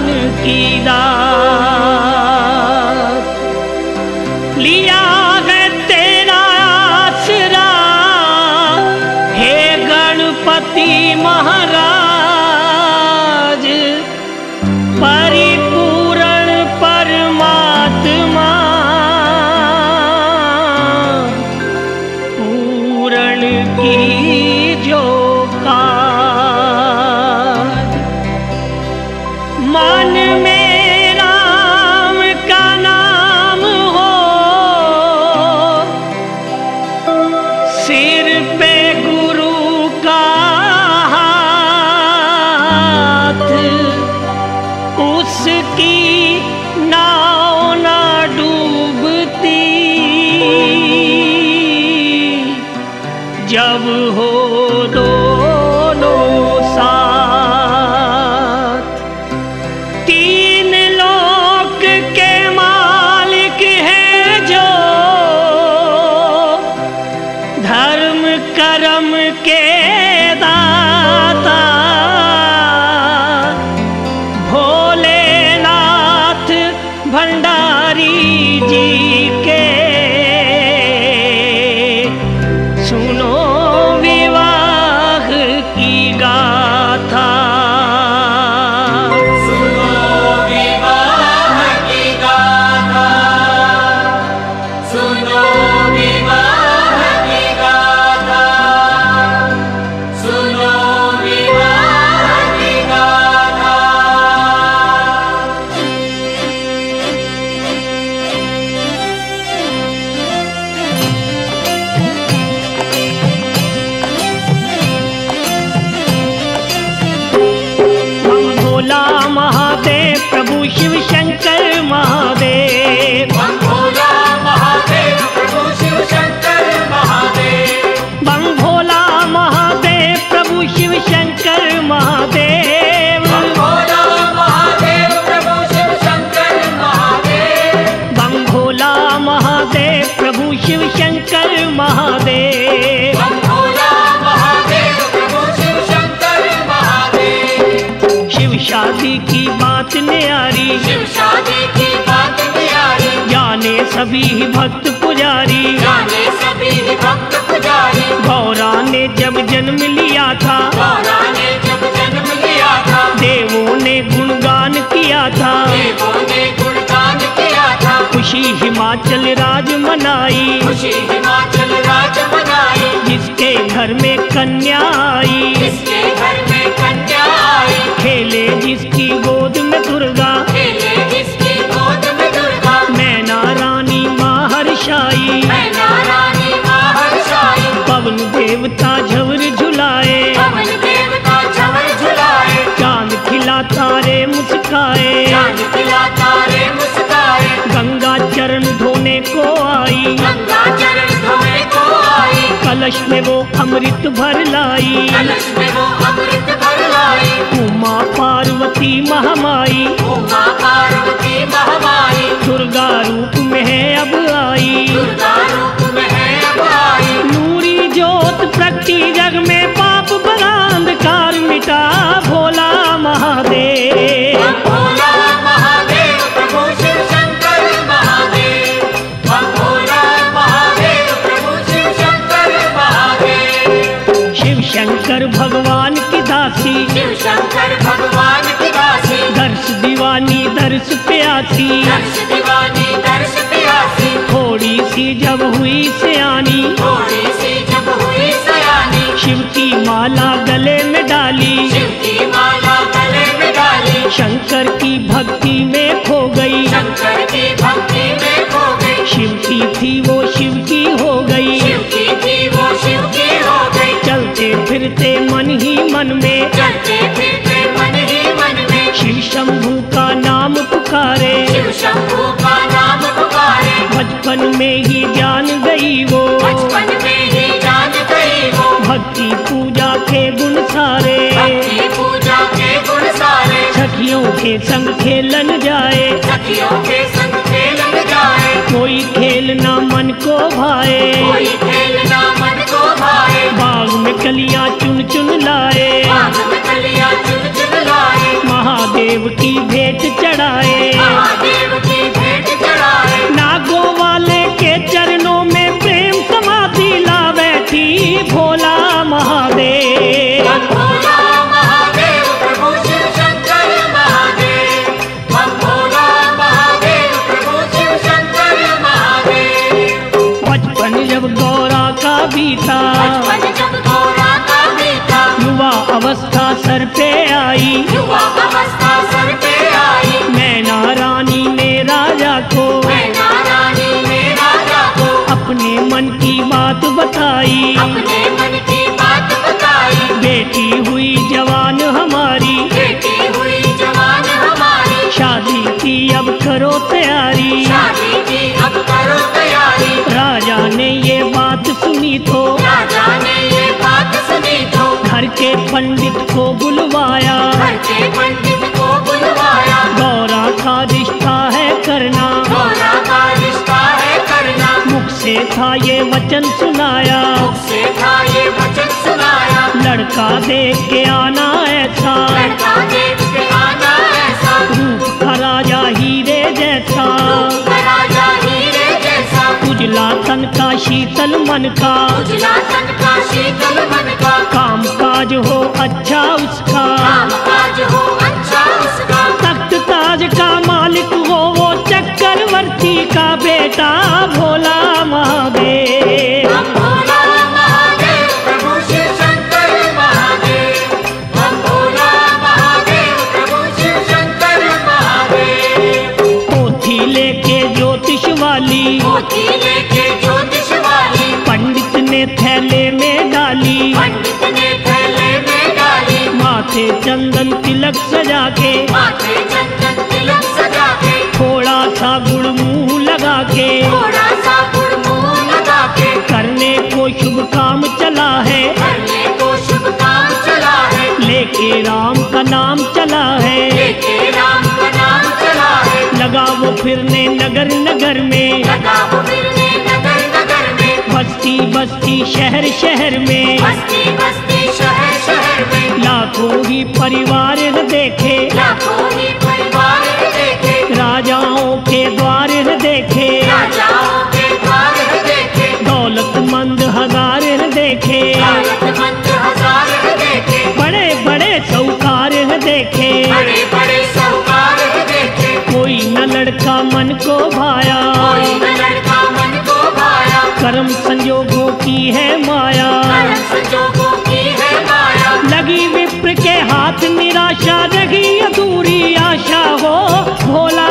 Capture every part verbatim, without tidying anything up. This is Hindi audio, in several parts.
की दात, लिया है तेरा आसरा हे गणपति महाराज, परिपूर्ण परमात्मा पूर्ण की जो काज, मन में राम का नाम हो, सिर पे गुरु का हाथ, उसकी नाव ना डूबती जब हो दोनों साथ। तीन लोक के मालिक हैं जो धर्म कर्म के दाता, भोलेनाथ भंडारी जी के सुनो विवाह की गाथा। सुनो विवाह की गाथा, सुनो विवाह की गाथा, सुनो विवाह की गाथा। बम भोला महादेव प्रभु शिव शंकर महादेव, बम भोला महादेव प्रभु शिव शंकर महादेव, बम भोला महादेव प्रभु शिव शंकर महादेव, बम भोला महादेव प्रभु शिव शंकर महादेव, बम भोला महादेव प्रभु शिव शंकर महादेव। बम भोला महादेव प्रभु शिव शंकर महादेव। शिव शादी की बात न्यारी, शिव शादी की बात न्यारी, जाने सभी भक्त पुजारी, जाने सभी भक्त पुजारी। गौरा ने जब जन्म लिया था, गौरा ने जब जन्म लिया था, देवों ने गुणगान किया था, देवों ने गुणगान किया था। खुशी हिमाचल राज मनाई, खुशी हिमाचल राज मनाई, जिसके घर में कन्या आई, जिसके घर में कन्या आई, खेले जिसकी गोद में दुर्गा, खेले जिसकी गोद में दुर्गा। मैना रानी महर्षाई, मैना रानी महर्षाई, पवन देवता झवर झुलाए, पवन देवता झवर झुलाए, चांद खिला तारे मुस्काए, चांद खिला तारे मुस्काए। गंगा चरण धोने को आई, गंगा चरण धोने को आई, कलश में वो अमृत भर लाई, कलश में वो अमृत भर लाई। उमा पार्वती महामाई, उमा पार्वती महामाई, दुर्गा रूप में है अब आई, दुर्गा रूप में है अब आई। नूरी ज्योत प्रगटी जग में पाप बला अंधकार मिटा भोला महादेव। बम भोला महादेव प्रभु शिव शंकर महादेव, बम भोला महादेव प्रभु शिव शंकर महादेव। शिव शंकर भगवान की दासी, शिव शंकर भगवान की दासी, दर्श दीवानी दर्श प्यासी, दर्श दीवानी दर्श प्यासी। थोड़ी सी जब हुई सियानी, थोड़ी सी जब हुई सयानी, शिव की माला गले में डाली, शिव की माला गले में डाली, शंकर की भक्ति में खो गई, शंकर की भक्ति में खो गई। शिव की थी वो शिव की हो गई, शिव की थी वो शिव की हो गई। चलते फिरते मन ही मन में, चलते फिरते मन ही मन में, शिव शंभू का नाम पुकारे, शिव शंभू का नाम पुकारे। बचपन में ही जान गई वो, बचपन में ही जान गई वो, भक्ति पूजा के गुण सारे, भक्ति पूजा के गुण सारे। सखियों के संग खेलन जाए, सखियों के संग खेलन जाए, कोई खेल ना मन को भाए, कोई खेल ना मन को भाए। बाग में कलियां चुन चुन लाए, बाग में कलियां चुन चुन लाए, महादेव महादेव की भेंट चढ़ाए, महादेव की भेंट चढ़ाए। नागों वाले के चरणों में प्रेम समाधि ला बैठी भोला महादेव। हम भोला महादेव प्रभु शिव शंकर महादेव, हम भोला महादेव प्रभु शिव शंकर महादेव। बचपन जब गौरा का बीता, बचपन जब गौरा का बीता, युवा अवस्था सर पे आई, युवा अवस्था सर पे आई। मैना रानी ने राजा को, मैना रानी ने राजा को अपने मन की बात बताई, अपने मन की बात बताई। बेटी हुई जवान हमारी, बेटी हुई जवान हमारी, शादी की अब करो तैयारी। शादी की अब करो तैयारी। राजा ने ये बात सुनी तो, राजा ने ये बात सुनी तो, घर के पंडित को बुलवाया, घर के पंडित को बुलवाया। गौरा का रिश्ता है करना, गौरा का रिश्ता है करना, मुख से था ये वचन सुनाया, मुख से था ये वचन सुनाया। लड़का देख के आना ऐसा, लड़का देख के आना ऐसा, रूप का राजा हीरे जैसा, राजा हीरे जैसा, उजला तन का शीतल मन का, उजला तन का शीतल मन का, काम काज हो अच्छा उसका, काम काज हो अच्छा उसका। तख्त ताज का मालिक हो वो चक्रवर्ती का बेटा भोला महादेव। हम भोला महादेव प्रभु शिव शंकर महादेव, हम भोला महादेव प्रभु शिव शंकर महादेव। पोथी लेके ज्योतिष वाली, पोथी लेके ज्योतिष वाली, पंडित ने थैले में डाली, पंडित ने थैले में डाली। माथे चंदन तिलक सजा के, माथे चंदन तिलक सजा के, थोड़ा सा गुड़ मुंह लगा के, थोड़ा सा गुड़ मुंह लगा के, करने को शुभ काम चला है, करने को शुभ काम चला है। लेके राम का नाम चला है, लेके राम का नाम चला है। लगा वो फिरने नगर नगर में, लगा वो फिरने नगर नगर में, बस्ती बस्ती शहर शहर में, बस्ती बस्ती शहर शहर में। लाखों ही परिवार देखे, लाखों ही परिवार देखे, राजाओं के द्वार देखे, राजाओं के द्वार देखे, दौलतमंद हजार देखे, दौलतमंद हजार देखे, बड़े बड़े साहूकार देखे, बड़े बड़े साहूकार देखे। कोई न लड़का मन को भाया, कोई न लड़का मन को भाया, कर्म संजोगों की है माया, कर्म संजोगों की है माया। लगी विप्र के हाथ निराशा, रही अधूरी आशा हो भोला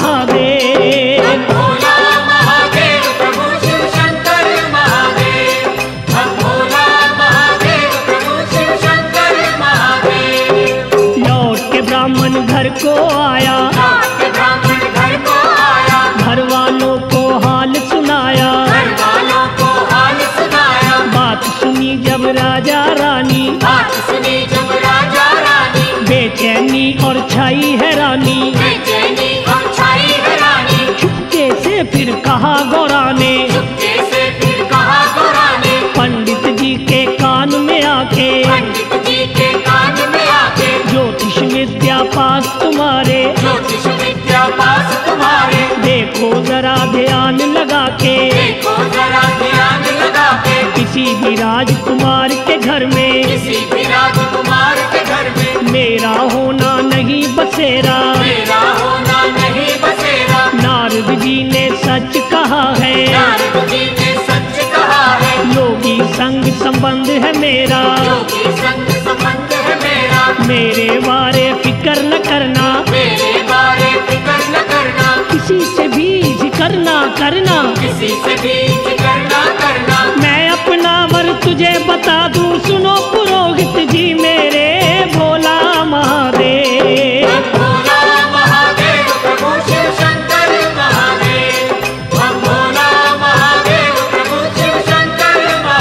महादेव। हम भोला महादेव प्रभु शिव शंकर महादेव, हम भोला महादेव प्रभु शिव शंकर महादेव। लौट के ब्राह्मण घर को आया, लौट के ब्राह्मण घर को आया, घर वालों को हाल सुनाया, घर वालों को हाल सुनाया। बात सुनी जब राजा रानी, बात सुनी जब राजा रानी, बेचैनी और छाई हैरानी, बेचैनी और छाई हैरानी। चुपके से फिर कहा गौरा ने, चुपके से फिर कहा गौरा ने, पंडित जी के कान में आके, पंडित जी के कान में आके, ज्योतिष विद्या पास तुम्हारे, ज्योतिष विद्या पास तुम्हारे। देखो जरा ध्यान लगा के, देखो जरा ध्यान लगा के, किसी भी राजकुमार के घर में, किसी भी राजकुमार के घर में, मेरा होना नहीं बसेरा। मेरा होना नहीं बसेरा। नारद जी ने सच कहा है, नारद जी ने सच कहा है, योगी संग संबंध है मेरा, योगी संग संबंध है मेरा। मेरे बारे फिक्र न करना, मेरे बारे फिक्र न करना, किसी से भी जिक्र ना करना, किसी से भी जिक्र न करना। मैं अपना वर तुझे बता दूं, सुनो पुरोहित जी मेरे भोला महादेव। हम भोला महादेव प्रभु शिव शंकर महादेव, हम भोला महादेव प्रभु शिव शंकर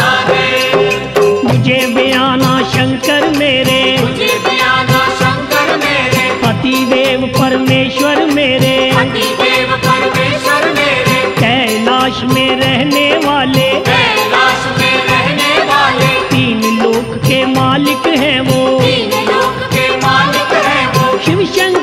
महादेव। मुझे बयाना शंकर मेरे, मुझे बयाना शंकर मेरे, पति देव परमेश्वर मेरे, पति देव परमेश्वर मेरे, कैलाश में रहने वाले, कैलाश में रहने वाले, तीन लोक के मालिक हैं वो, तीन लोक के मालिक हैं वो। शिव शंकर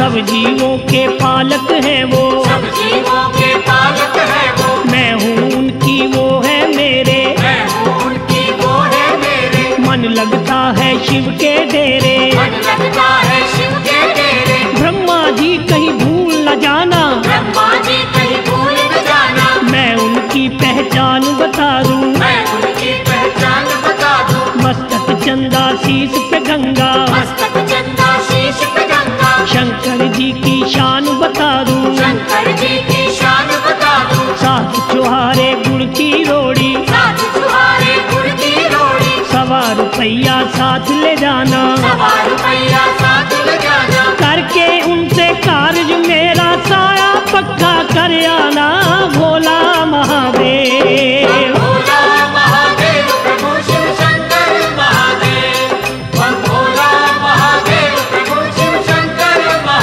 सब जीवों के पालक हैं वो, सब जीवों के पालक है वो, मैं हूँ उनकी वो है मेरे, मैं हूँ उनकी वो है मेरे, मन लगता है शिव के डेरे। मन लगता है शिव के डेरे, ब्रह्मा जी कहीं भूल न जाना, ब्रह्मा जी कहीं भूल न जाना, मैं उनकी पहचान बता दूं, मैं उनकी पहचान बता दूं, मस्तक चंदा शीश पे गंगा, मस्तक चंदा शीश पे गंगा, शंकर जी की शान बता दूं, शंकर जी की शान बता दूं, सात चुहारे गुड़ की रोड़ी, साथ चुहारे गुड़ की रोड़ी, सवा रुपया साथ ले जाना, सवा रुपया साथ ले जाना, करके उनसे कार्य मेरा साया पक्का कर आना, भोला महादेव। भोला महादेव प्रभु शिव शंकर महादेव, बम भोला महादेव प्रभु शिव शंकर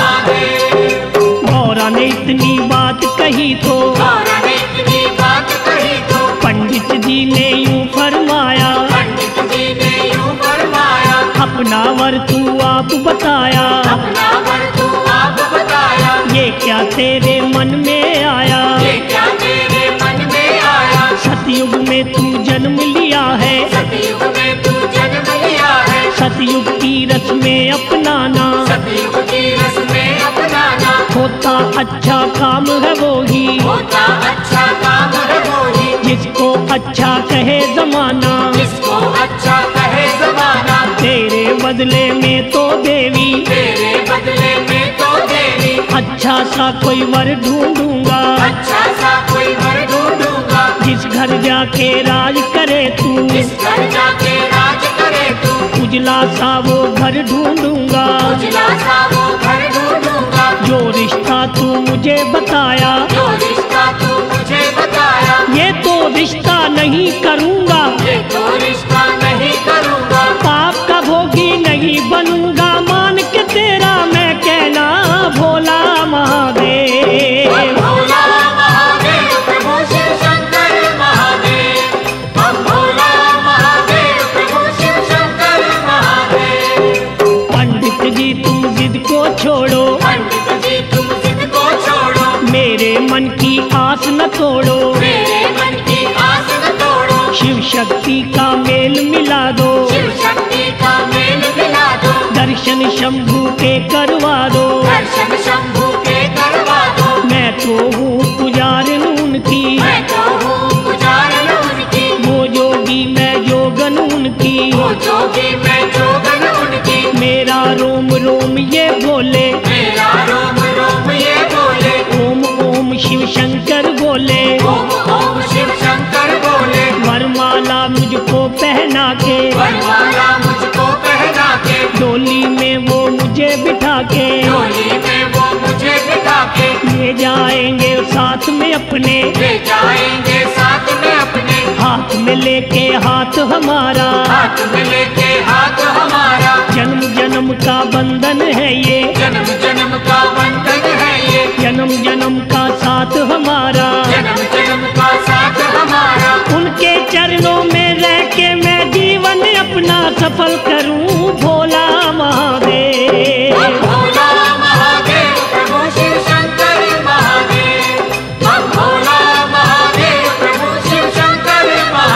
महादेव। गौरा ने इतनी बात कही तो गौरा ने इतनी बात कही तो पंडित जी ने यूं फरमाया, पंडित जी ने यूं फरमाया, अपना वर तू आप बताया, अपना वर तू आप बताया, ये क्या तेरे मन में आया, ये क्या तेरे मन में आया, सतयुग में तू जन्म लिया है, सतयुग में तू जन्म लिया है, सतयुग की रस में अपनाना, सतयुग की रस में अपनाना, होता अच्छा काम है वो ही, होता अच्छा काम है वो ही, जिसको अच्छा कहे जमाना, जिसको अच्छा कहे जमाना, तेरे बदले में तो देवी, तेरे बदले में तो देवी, अच्छा सा कोई वर ढूंढूंगा, अच्छा सा कोई वर ढूंढूंगा, जिस घर जाके राज करे तू, जिस घर जाके राज करे तू, उजला सा वो घर ढूंढूंगा, उजला सा वो घर ढूंढूंगा, जो रिश्ता तू मुझे बताया, जो रिश्ता तू मुझे बताया, ये तो रिश्ता नहीं करूंगा, ये तो रिश्ता नहीं करूंगा, पाप का भोगी नहीं बनूंगा, मान के तेरा मैं कहना, भोला महादेव। भोला महादेव प्रभु शिव शंकर महादेव, बम भोला महादेव प्रभु शिव शंकर महादेव। पंडित जी तुम जिद को छोड़ो, पंडित जी तुम जिद को छोड़ो, मेरे मन की आस न तोड़ो, मेरे मन की आस न तोड़ो, शिव शक्ति का मेल मिला दो, शिव शक्ति का मेल मिला दो, दर्शन शंभू के करवा दो, दर्शन शंभू के करवा दो, मैं तो हूँ पुजारिन उनकी, मैं तो हूँ पुजारन उनकी, वो जोगी मैं जोगन उनकी, वो जोगी मैं जोगन उनकी, मेरा रोम रोम ये बोले, मेरा रोम रोम ये बोले, ओम ओम शिव शंकर बोले, ओम ओम शिव शंकर बोले, वरमाला मुझको पहना के, वरमाला मुझको पहना के, डोली में वो मुझे बिठा के, डोली में वो मुझे बिठा के, ले जाएंगे साथ में अपने, ले जाएंगे साथ में अपने, हाथ में लेके हाथ हमारा, हाथ में लेके हाथ हमारा, जन्म जन्म का बंधन है ये, जन्म जन्म का बंधन है ये, जन्म जन्म का साथ हमारा, जन्म जन्म का साथ हमारा, उनके चरणों में रह के मैं जीवन अपना सफल करूं, भोला महादेव। भोला महादेव प्रभु शिव शंकर महादेव, बम भोला महादेव प्रभु शिव शंकर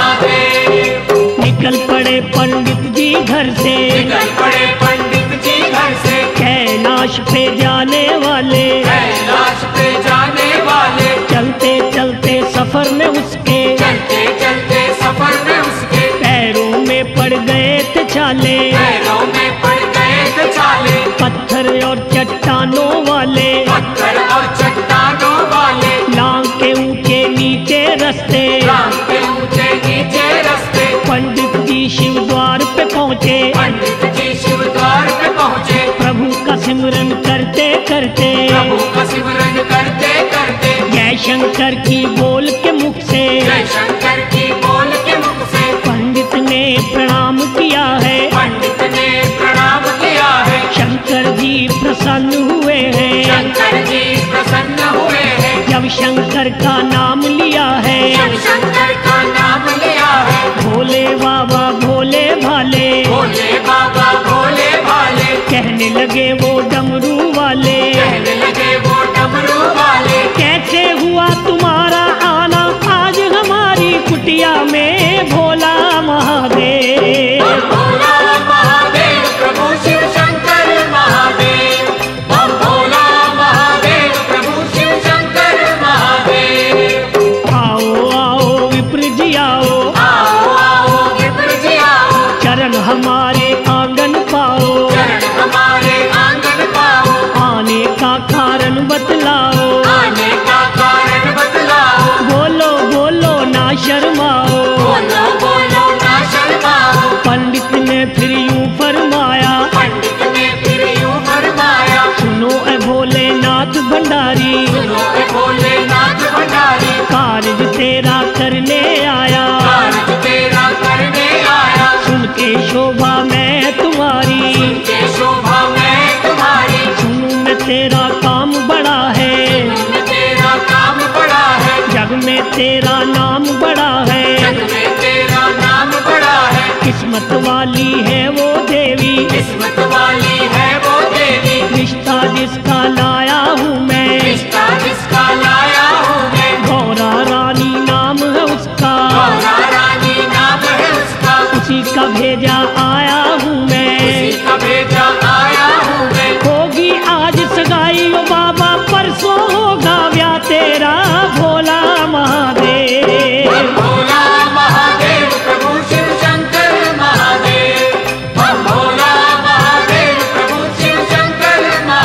महादेव। निकल पड़े पंडित जी घर से, निकल पड़े पंडित जी घर से, कैलाश पे जाने वाले, कैलाश पे जाने वाले, चलते चलते सफर में उसके, चलते चलते सफर में उसके, पैरों में पड़ गए थे छाले, पैरों में पड़ गए थे छाले, पत्थर और चट्टानों वाले, पत्थर और चट्टानों वाले, लांग के ऊंचे नीचे रास्ते, राम के ऊंचे नीचे रास्ते, पंडित जी शिव द्वार पे पहुँचे, पंडित जी शिव द्वार पे पहुँचे, प्रभु का सिमरन करते करते, प्रभु का सिमरन करते करते, जय शंकर की बोल के मुख से, जय शंकर की बोल के मुख से, पंडित ने प्रणाम किया है, पंडित ने प्रणाम किया है, शंकर जी प्रसन्न हुए हैं, शंकर जी प्रसन्न हुए हैं, जब शंकर का नाम लिया है, जब शंकर का नाम लिया है, भोले बाबा भोले भाले, भोले बाबा भोले भाले, कहने लगे वो डमरू वाले, आओ, चरण हमारे आंगन पाओ, आने का कारण बतलाओ, आने का कारण बतलाओ, बोलो बोलो ना शर्माओ। बोलो बोलो ना शर्माओ। पंडित ने फिर यूं फरमाया, पंडित ने फिर यूं फरमाया, सुनो ए भोलेनाथ भंडारी, सुनो ए भोलेनाथ भंडारी, कार्य तेरा करने आया, कार्य तेरा करने आया, सुन के शोभा मैं तुम्हारी, के शोभा मैं तुम्हारी, सुनूं मैं तेरा काम बड़ा है, में तेरा काम बड़ा है, जग में तेरा नाम बड़ा है, जग में तेरा नाम बड़ा है, किस्मत वाली है वो देवी, किस्मत वाली है वो देवी, रिश्ता जिसका लाया हूँ मैं, रिश्ता जिसका लाया हूँ मैं, गौरा रानी नाम है उसका, गौरा रानी नाम है उसका, उसी का भेजा आया हूँ मैं, उसी का भेजा आया हूँ मैं, होगी आज सगाई ओ बाबा, परसों होगा ब्याह तेरा भोला महादेव। भोला महादेव प्रभु शिव शंकर महादेव, हम भोला महादेव प्रभु शिव शंकर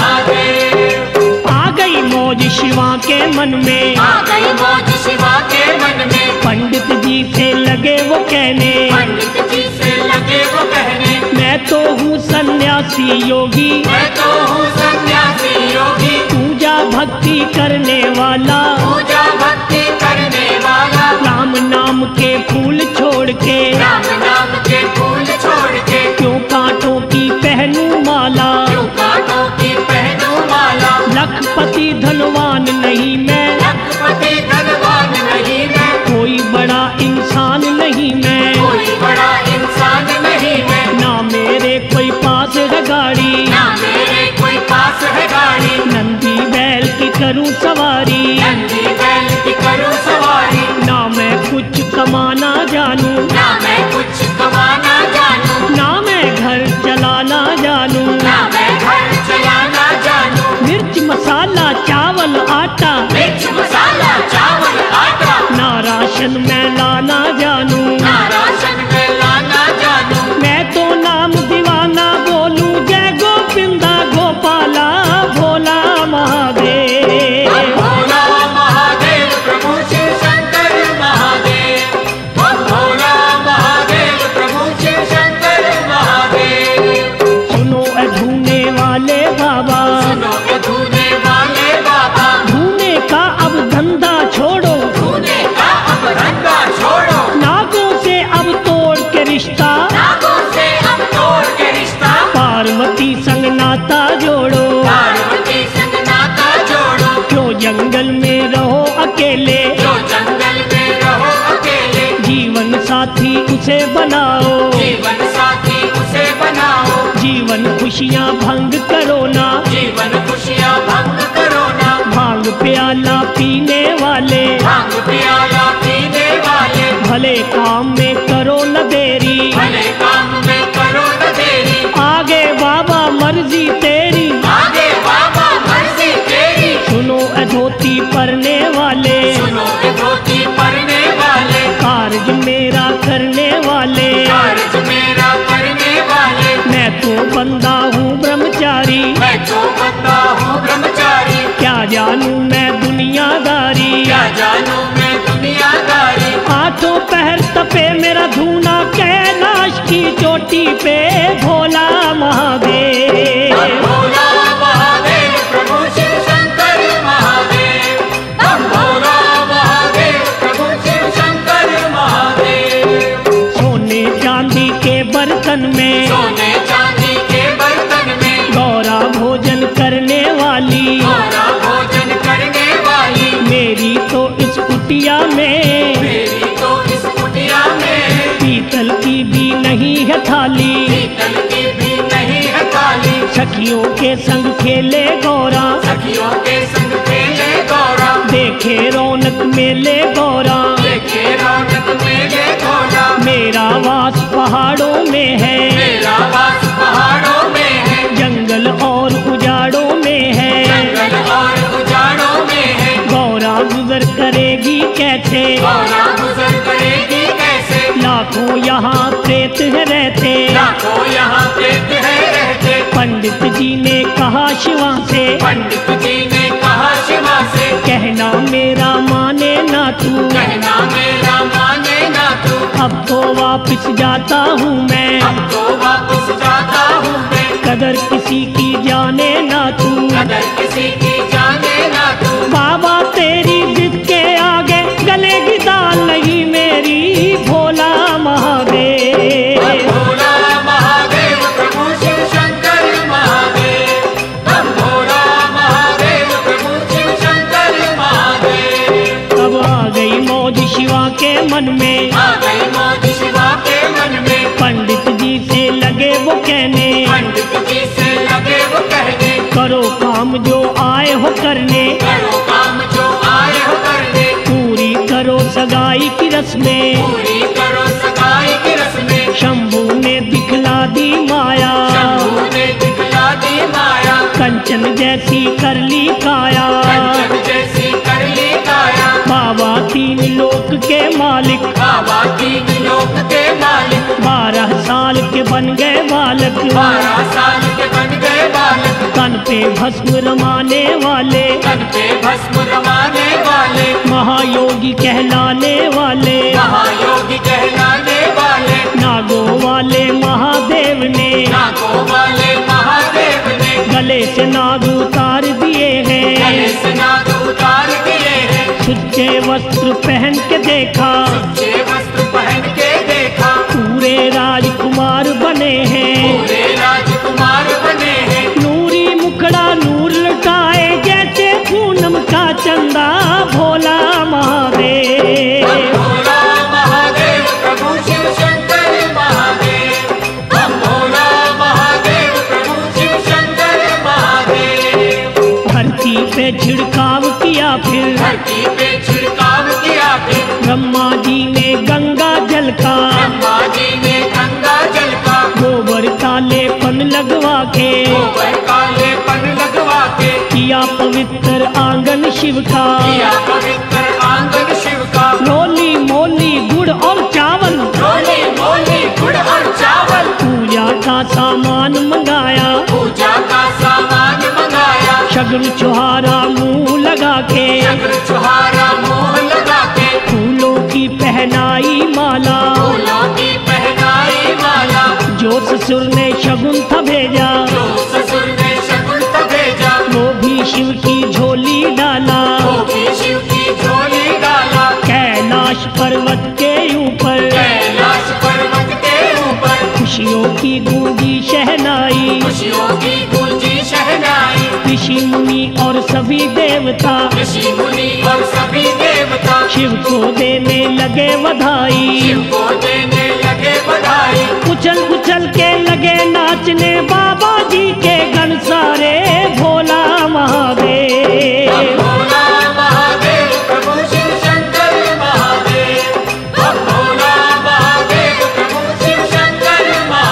महादेव। आ गई मौज शिवा के मन में, आ गई मौज शिवा के मन में, पंडित जी से लगे वो कहने, पंडित जी से लगे वो कहने, मैं तो हूँ सन्यासी योगी, मैं तो हूँ सन्यासी योगी, पूजा भक्ति करने वाला, पूजा भक्ति करने वाला, राम नाम के फूल छोड़ के, राम नाम के फूल छोड़ के, क्यों कांटों की पहनूं माला, क्यों कांटों की पहनूं माला, लखपति धनवान नहीं मैं, लखपति धनवान नहीं मैं, कोई बड़ा इंसान नहीं मैं, कोई बड़ा इंसान नहीं मैं, ना मेरे कोई पास है गाड़ी, ना मेरे कोई पास है गाड़ी, नंदी बैल की करूं सवारी, नंदी बैल की करूं सवारी, ना मैं कुछ कमाना जानूं, ना मैं कुछ कमाना जानूं, ना मैं घर चलाना जानूं, ना मैं घर चलाना जानूं, मिर्च मसाला चावल आटा, मिर्च मसाला चावल आटा, ना राशन मैं लाना जानूं, ना राशन में लाना जानूं, मैं तो नाम दीवाना बोलूं, जय गोविंदा गोपाला भोला महादेव। भोला महादेव प्रभु शिव शंकर महादेव, हम भोला महादेव प्रभु शिव शंकर महादेव। सुनो ए धूने वाले बाबा, सुनो ए धूने वाले बाबा, धूने का अब धंधा छोड़ो, धूने का अब धंधा छोड़ो, नागों से अब तोड़ के रिश्ता, नागों से अब तोड़ के रिश्ता, पार्वती संग नाता जोड़ो, पार्वती संग नाता जोड़ो, क्यों जंगल में रहो अकेले, जो जंगल में रहो अकेले, जीवन साथी उसे बनाओ, जीवन साथी उसे बनाओ, जीवन खुशियाँ भंग करो ना, जीवन खुशियाँ भंग करो ना, भांग प्याला पीने वाले, भांग प्याला पीने वाले, भले काम में करो न देरी, भले काम में करो न देरी, आगे बाबा मर्जी तेरी, आगे बाबा मर्जी तेरी, सुनो ए धोती परने वाले, सुनो ए धोती पहनने वाले, कार्य मेरा करने वाले, कार्य मेरा करने वाले, मैं तो बंदा हूँ ब्रह्मचारी, मैं तो बंदा हूँ ब्रह्मचारी, क्या जानूं मैं दुनियादारी, क्या जानूं मैं दुनियादारी, आठों पहर तपे मेरा धूना, कैलाश की चोटी पे भोला महादेव। भोला महादेव प्रभु शिव शंकर महादेव, हम भोला महादेव प्रभु शिव शंकर महादेव। सोने चांदी के बर्तन में, सोने चांदी के बर्तन में, गौरा भोजन करने वाली, गौरा भोजन करने वाली, मेरी तो इस कुटिया में, मेरी तो इस कुटिया में, पीतल की भी नहीं है थाली, पीतल की भी नहीं है थाली, सखियों के संग खेले गौरा, सखियों के संग खेले गौरा, देखे रौनक मेले गौरा, देखे रौनक मेले गौरा, मेरा वास पहाड़ों में है, मेरा वास पहाड़ों में है, जंगल और उजाड़ों में है, जंगल और उजाड़ों में है, गौरा गुजर करेगी कैसे, गौरा गुजर करेगी कैसे, लाखों यहाँ प्रेत है रहते, लाखों यहाँ प्रेत है रहते, शिवा से, पंडित जी ने कहा शिवा से, कहना मेरा माने ना तू, कहना मेरा माने ना तू, अब तो वापिस जाता हूँ मैं, अब तो वापस जाता हूँ मैं, कदर किसी की जाने ना तू, कदर किसी की जाने ना तू, बाबा तेरी जिद के आगे गले की दाल नहीं मेरी, भोला महादेव। भोला महादेव प्रभु शिव शंकर महादेव, हम भोला महादेव प्रभु शिव शंकर महादेव। अब आ गई मौज शिवा के मन में, आ गई मौज शिवा के मन में, पंडित जी से लगे वो कहने, पंडित जी से लगे वो कहने, करो काम जो आए हो करने, करो काम जो आए हो करने, पूरी करो सगाई की रस्में, पूरी करो सगाई की रस्में, शंभू ने दिखला दी माया, शंभू ने दिखला दी माया, कंचन जैसी कर ली काया, कंचन जैसी कर ली काया, बाबा तीन लोक के मालिक, बाबा तीन लोक के मालिक, बारह साल के बन गए बालक, बारह साल के बन गए बालक, तन पे भस्म रमाने वाले, तन पे भस्म रमाने वाले, महायोगी कहलाने वाले, महायोगी कहलाने वाले, नागो वाले महादेव ने, नागों वाले महादेव ने, गले से नाग उतार दिए गले हैं, से नाग उतार दिए हैं, सुच्चे वस्त्र पहन के देखा, सच्चे वस्त्र पहन के देखा, पूरे राजकुमार बने हैं, पूरे राजकुमार बने हैं, नूरी मुखड़ा नूर लुटाए जैसे पूनम का चंदा, भोला महादेव। भोला महादेव प्रभु शिव शंकर महादेव, हम भोला महादेव प्रभु शिव शंकर महादेव। धरती पे छिड़काव किया फिर, धरती पे छिड़काव किया फिर, ब्रह्मा जी ने गंगा जल का, ब्रह्मा जी ने गंगा जल का, गोबर काले पन लगवा के, गोबर काले पन लगवा के, किया पवित्र आंगन शिव का, किया पवित्र आंगन शिव का, रोली मोली गुड़ और चावल, रोली मोली गुड़ और चावल, पूजा का सामान मंगाया, पूजा का सामान मंगाया, शगुन छुहारा मुंह लगा के, शंकर छुहारा मुंह लगा के, फूलों की पहनाई माला, फूलों की पहनाई माला, जो ससुर ने शगुन था भेजा, जो ससुर ने शकुन था भेजा, वो भी शिव की झोली डाला, वो भी शिव की झोली डाला, कैलाश पर्वत के ऊपर, कैलाश पर्वत के ऊपर, खुशियों की गूंजी शहनाई, खुशियों की गूंजी शहनाई, ऋषि मुनि और सभी देवता, ऋषि मुनि और सभी देवता, शिव को देने लगे बधाई, शिव को देने लगे बधाई, उछल उछल के लगे नाचने बाबा जी के गण सारे, भोला महादेव। भोला महादेव प्रभु शिव शंकर महादेव, हम भोला महादेव प्रभु शिव शंकर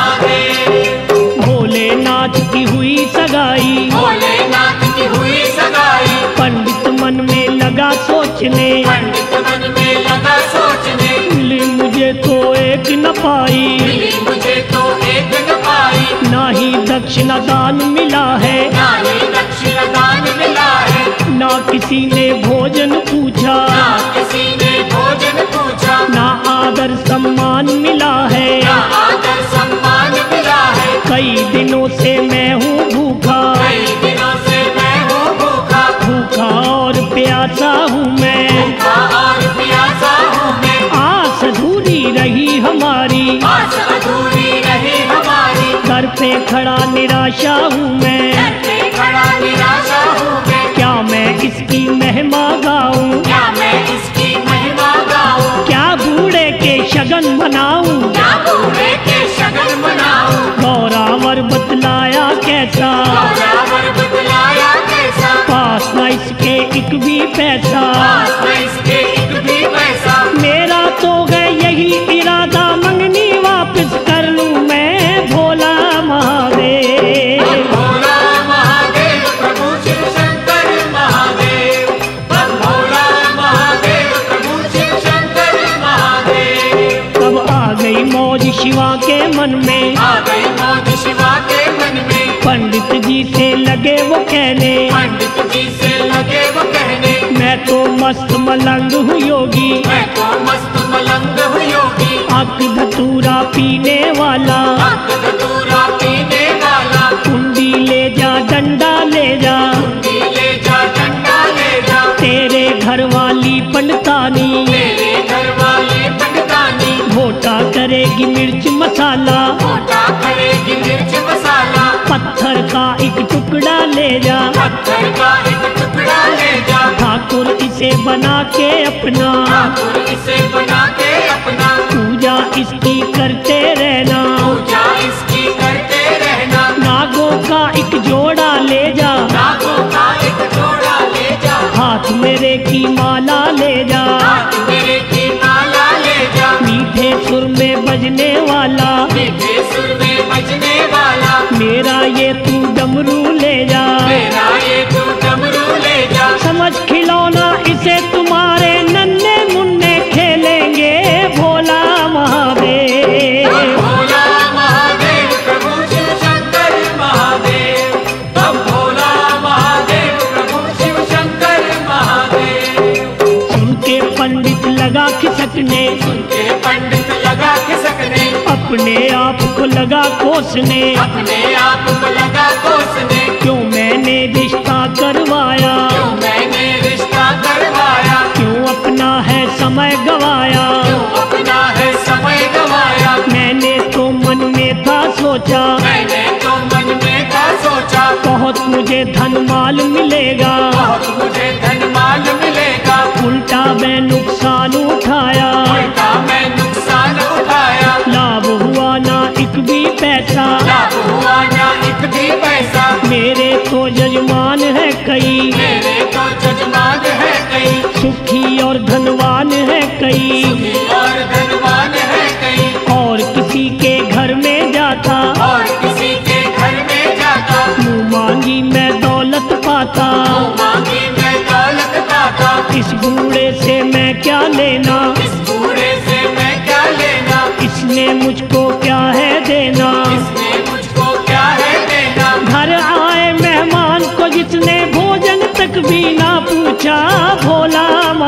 महादेव। भोलेनाथ की हुई सगाई, भोलेनाथ की हुई सगाई, पंडित मन में लगा सोचने, पंडित मन में लगा सोचने, मिली मुझे तो एक न पाई, मिली मुझे तो एक न पाई, ना ही दक्षिणा दान मिला है, ना ही दक्षिण दान मिला है, ना किसी ने भोजन पूछा, ना किसी ने भोजन पूछा, ना आदर सम्मान मिला है, ना आदर सम्मान मिला है, कई दिनों से मैं हूँ भूखा, कई दिनों से मैं हूँ भूखा, भूखा और प्यासा हूँ मैं, भूखा और प्यासा हूँ मैं, आस अधूरी रही हमारी, आस अधूरी रही हमारी, दर पे खड़ा निराशा हूँ मैं, घर पे खड़ा निराशा हूँ मैं, क्या मैं इसकी महिमा गाऊं, क्या मैं इसकी महिमा गाऊं, क्या बूढ़े के शगन मनाऊं, क्या बूढ़े के शगन मनाऊं, गौरावर बतलाया कैसा, गौरावर बतलाया कैसा, पास न इसके एक भी पैसा, पास न इसके एक भी पैसा, मेरा तो है यही इरादा मंगनी वापस कर लूं मैं, भोला महादेव। भोला महादेव प्रभु शिव शंकर महादेव, हम भोला महादेव प्रभु शिव शंकर महादेव। तब आ गई मौज शिवा के मन में, आ गई मौज शिवा के मन में, पंडित जी से लगे वो मस्त मलंग हूँ योगी, मैं तो मस्त मलंग हूँ योगी, अक धतूरा पीने वाला, अक धतूरा पीने वाला, कुंडी ले जा डंडा ले जा, कुंडी ले जा डंडा ले जा, तेरे घर वाली पंडतानी, तेरे घर वाली पंडतानी, घोटा करेगी मिर्च मसाला, घोटा करेगी मिर्च मसाला, पत्थर का एक टुकड़ा ले जा, पत्थर का एक टुकड़ा ले जा, ठाकुर इसे बना के अपना, ठाकुर इसे बना के अपना, पूजा इसकी करते रहना, पूजा इसकी करते रहना, नागों का एक जोड़ा ले जा, नागों का एक जोड़ा ले जा, हाथ मेरे की माला ले जा, हाथ मेरे की माला ले जा, मीठे सुर में बजने वाला, मीठे सुर में बजने वाला, मेरा ये तू डमरू ले जा, मेरा ये तू डमरू ले जा, समझ खिलौना इसे तुम्हारे नन्हे मुन्ने खेलेंगे भोला महादेव। भोला महादेव प्रभु शिव शंकर महादेव, हम भोला महादेव प्रभु शिव शंकर महादेव। सुन के पंडित लगा खिसकने, सुनके पंडित लगा खिसकने, अपने आप को लगा कोसने, अपने आप को लगा कोसने, क्यों मैंने रिश्ता करवाया, क्यों मैंने रिश्ता करवाया, क्यों अपना है समय गवाया, क्यों अपना है समय गवाया, मैंने तो मन में था सोचा, मैंने तो मन में था सोचा, बहुत मुझे धन माल मिलेगा, बहुत मुझे धन माल मिलेगा, उल्टा मैं नुकसान उठाया, उल्टा मैं नुकसान उठाया, लाभ हुआ ना एक भी पैसा, लाभ हुआ ना एक भी पैसा, मेरे तो जजमान है कई, मेरे तो जजमान है कई, सुखी और धनवान है कई, और धनवान है कई, और किसी के घर में जाता, और किसी के घर में जाता, मुँह मांगी मैं दौलत पाता, मांगी मैं दौलत पाता, इस बूढ़े से मैं क्या लेना, इस बूढ़े से मैं क्या लेना, इसने मुझको क्या है देना, इसने मुझको क्या है देना, घर आए मेहमान को जिसने भोजन तक भी ना पूछा भोला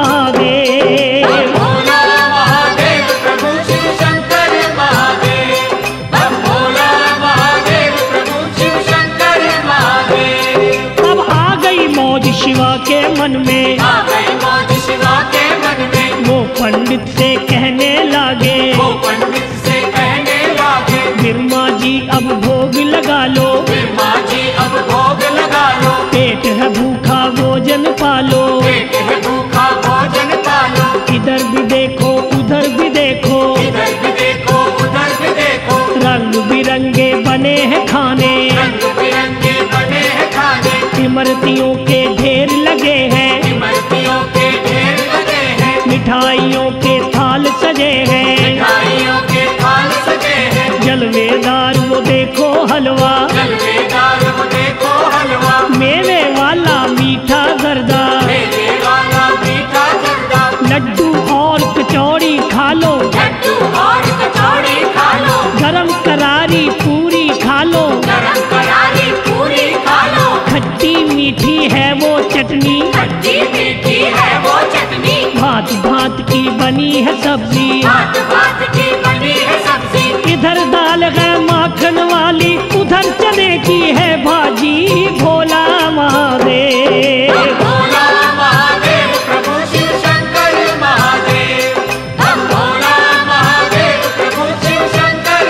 महादेव। भोला महादेव प्रभु शिव शंकर महादेव, हम भोला महादेव प्रभु शिव शंकर महादेव। अब आ गई मौज शिवा के मन में, आ गई मौज शिवा के मन में, वो पंडित से कहने लागे, वो पंडित से कहने लागे, बिरमा जी अब भोग लगा लो, फिर माँ जी अब भोग लगा लो, पेट है भूखा भोजन पालो, पेट है भूखा भोजन पालो, इधर भी देखो उधर भी देखो, इधर भी देखो उधर भी देखो, रंग बिरंगे बने हैं खाने, रंग बिरंगे बने हैं खाने, इमरतियों के ढेर लगे हैं, इमरतियों के ढेर लगे हैं, मिठाइयों के थाल सजे हैं, मिठाइयों के थाल सजे हैं, जलवेदार वो देखो हलवा, जलवेदार वो देखो हलवा, मेवे वाला मीठा गर्दा, मेरे वाला मीठा जर्दा, लड्डू और कचौड़ी खा लो, लड्डू और कचौड़ी खा लो, गरम करारी पूरी खा लो, गरम करारी पूरी खा लो, खट्टी मीठी है वो चटनी, खट्टी मीठी है वो चटनी, भात भात की बनी है सब्जी, भात भात की बनी है सब्जी, इधर दाल है माखन वाली, उधर चने की है भाजी, भोला महादेव। भोला महादेव प्रभु शिव शंकर महादेव, हम भोला महादेव प्रभु शिव शंकर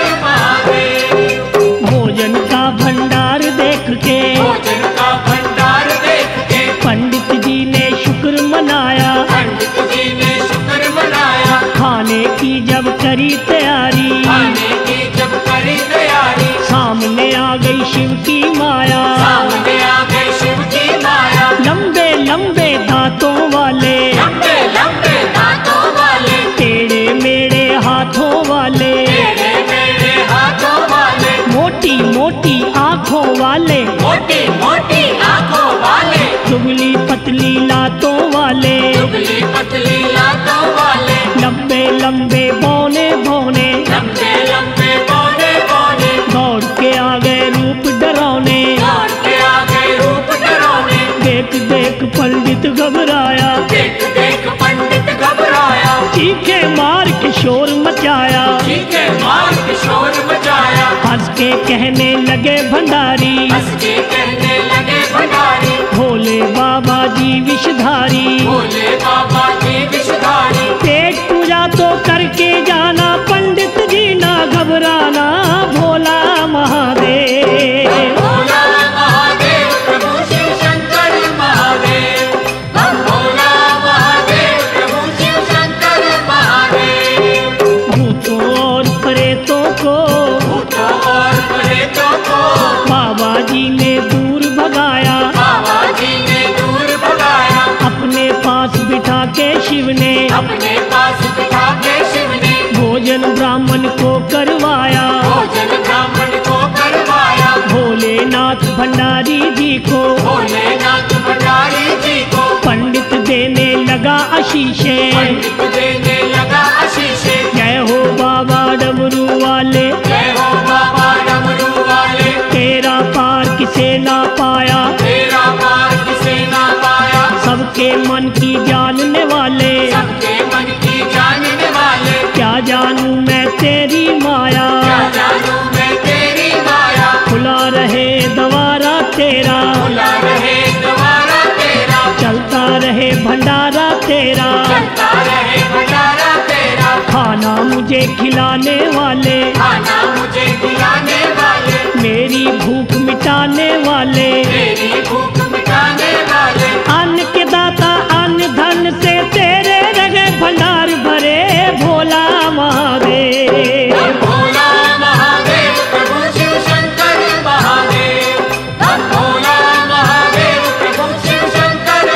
महादेव। भोजन का भंडार देख के भोजन का भंडार देख के पंडित जी ने शुक्र मनाया, पंडित जी ने शुक्र मनाया, खाने की जब करी तैयारी, खाने की जब करी तैयारी, सामने आ गई शिव की माया, सामने आ गई शिव की माया, लंबे लंबे दांतों वाले, लंबे लंबे दांतों वाले, टेढ़े मेढ़े हाथों वाले, टेढ़े मेढ़े हाथों वाले, मोटी मोटी आँखों वाले, मोटी मोटी आंखों वाले, दुबली पतली लातों वाले, दुबली पतली लातों वाले, लंबे लंबे बौने बौने, लंबे लंबे बौने बौने, दौड़ के आ गए रूप डरावने, दौड़ के आ गए रूप डरावने, देख देख पंडित घबराया, देख देख के कहने लगे भंडारी, हंस के कहने लगे भंडारी, भोले बाबा जी विषधारी, भोले बाबा जी विषधारी। पेट पूजा तो करके जाना पंडित जी, ना घबराना भोला महादेव। भोला महादेव प्रभु शिव शंकर महादेव, हम भोला महादेव प्रभु शिव शंकर महादेव। भूतों और प्रेतों को, भूतों और प्रेतों को बाबा जी ने दूर भगाया, बाबा जी ने दूर भगाया। अपने पास बिठा के शिव ने, अपने पास बिठा के शिव ने भोजन ब्राह्मण को करवाया, भोजन ब्राह्मण को करवाया। भोलेनाथ भंडारी जी को, भोलेनाथ भंडारी जी को पंडित देने लगा आशीषे। पंडित देने लगा आशीषे। जय हो बाबा डमरू वाले, जय हो बाबा डमरू वाले, तेरा पार किसे ना पाया, तेरा पार किसे ना पाया। सबके मन की जानने वाले, सबके मन की जानने वाले, क्या जानूं मैं तेरी माया। क्या जानूं मैं तेरी माया। खुला रहे द्वारा तेरा, खुला रहे द्वारा तेरा, चलता रहे भंडारा तेरा, चलता रहे भंडारा तेरा। खाना मुझे खिलाने वाले, खाना मुझे खिलाने वाले, मेरी भूख मिटाने वाले, मेरी भूख मिटाने वाले। अन्न के दाता अन्न धन से तेरे रगे भंडार भरे भोला महादेव। भोला महादेव प्रभु शिव शंकर महादेव, हम भोला महादेव प्रभु शिव शंकर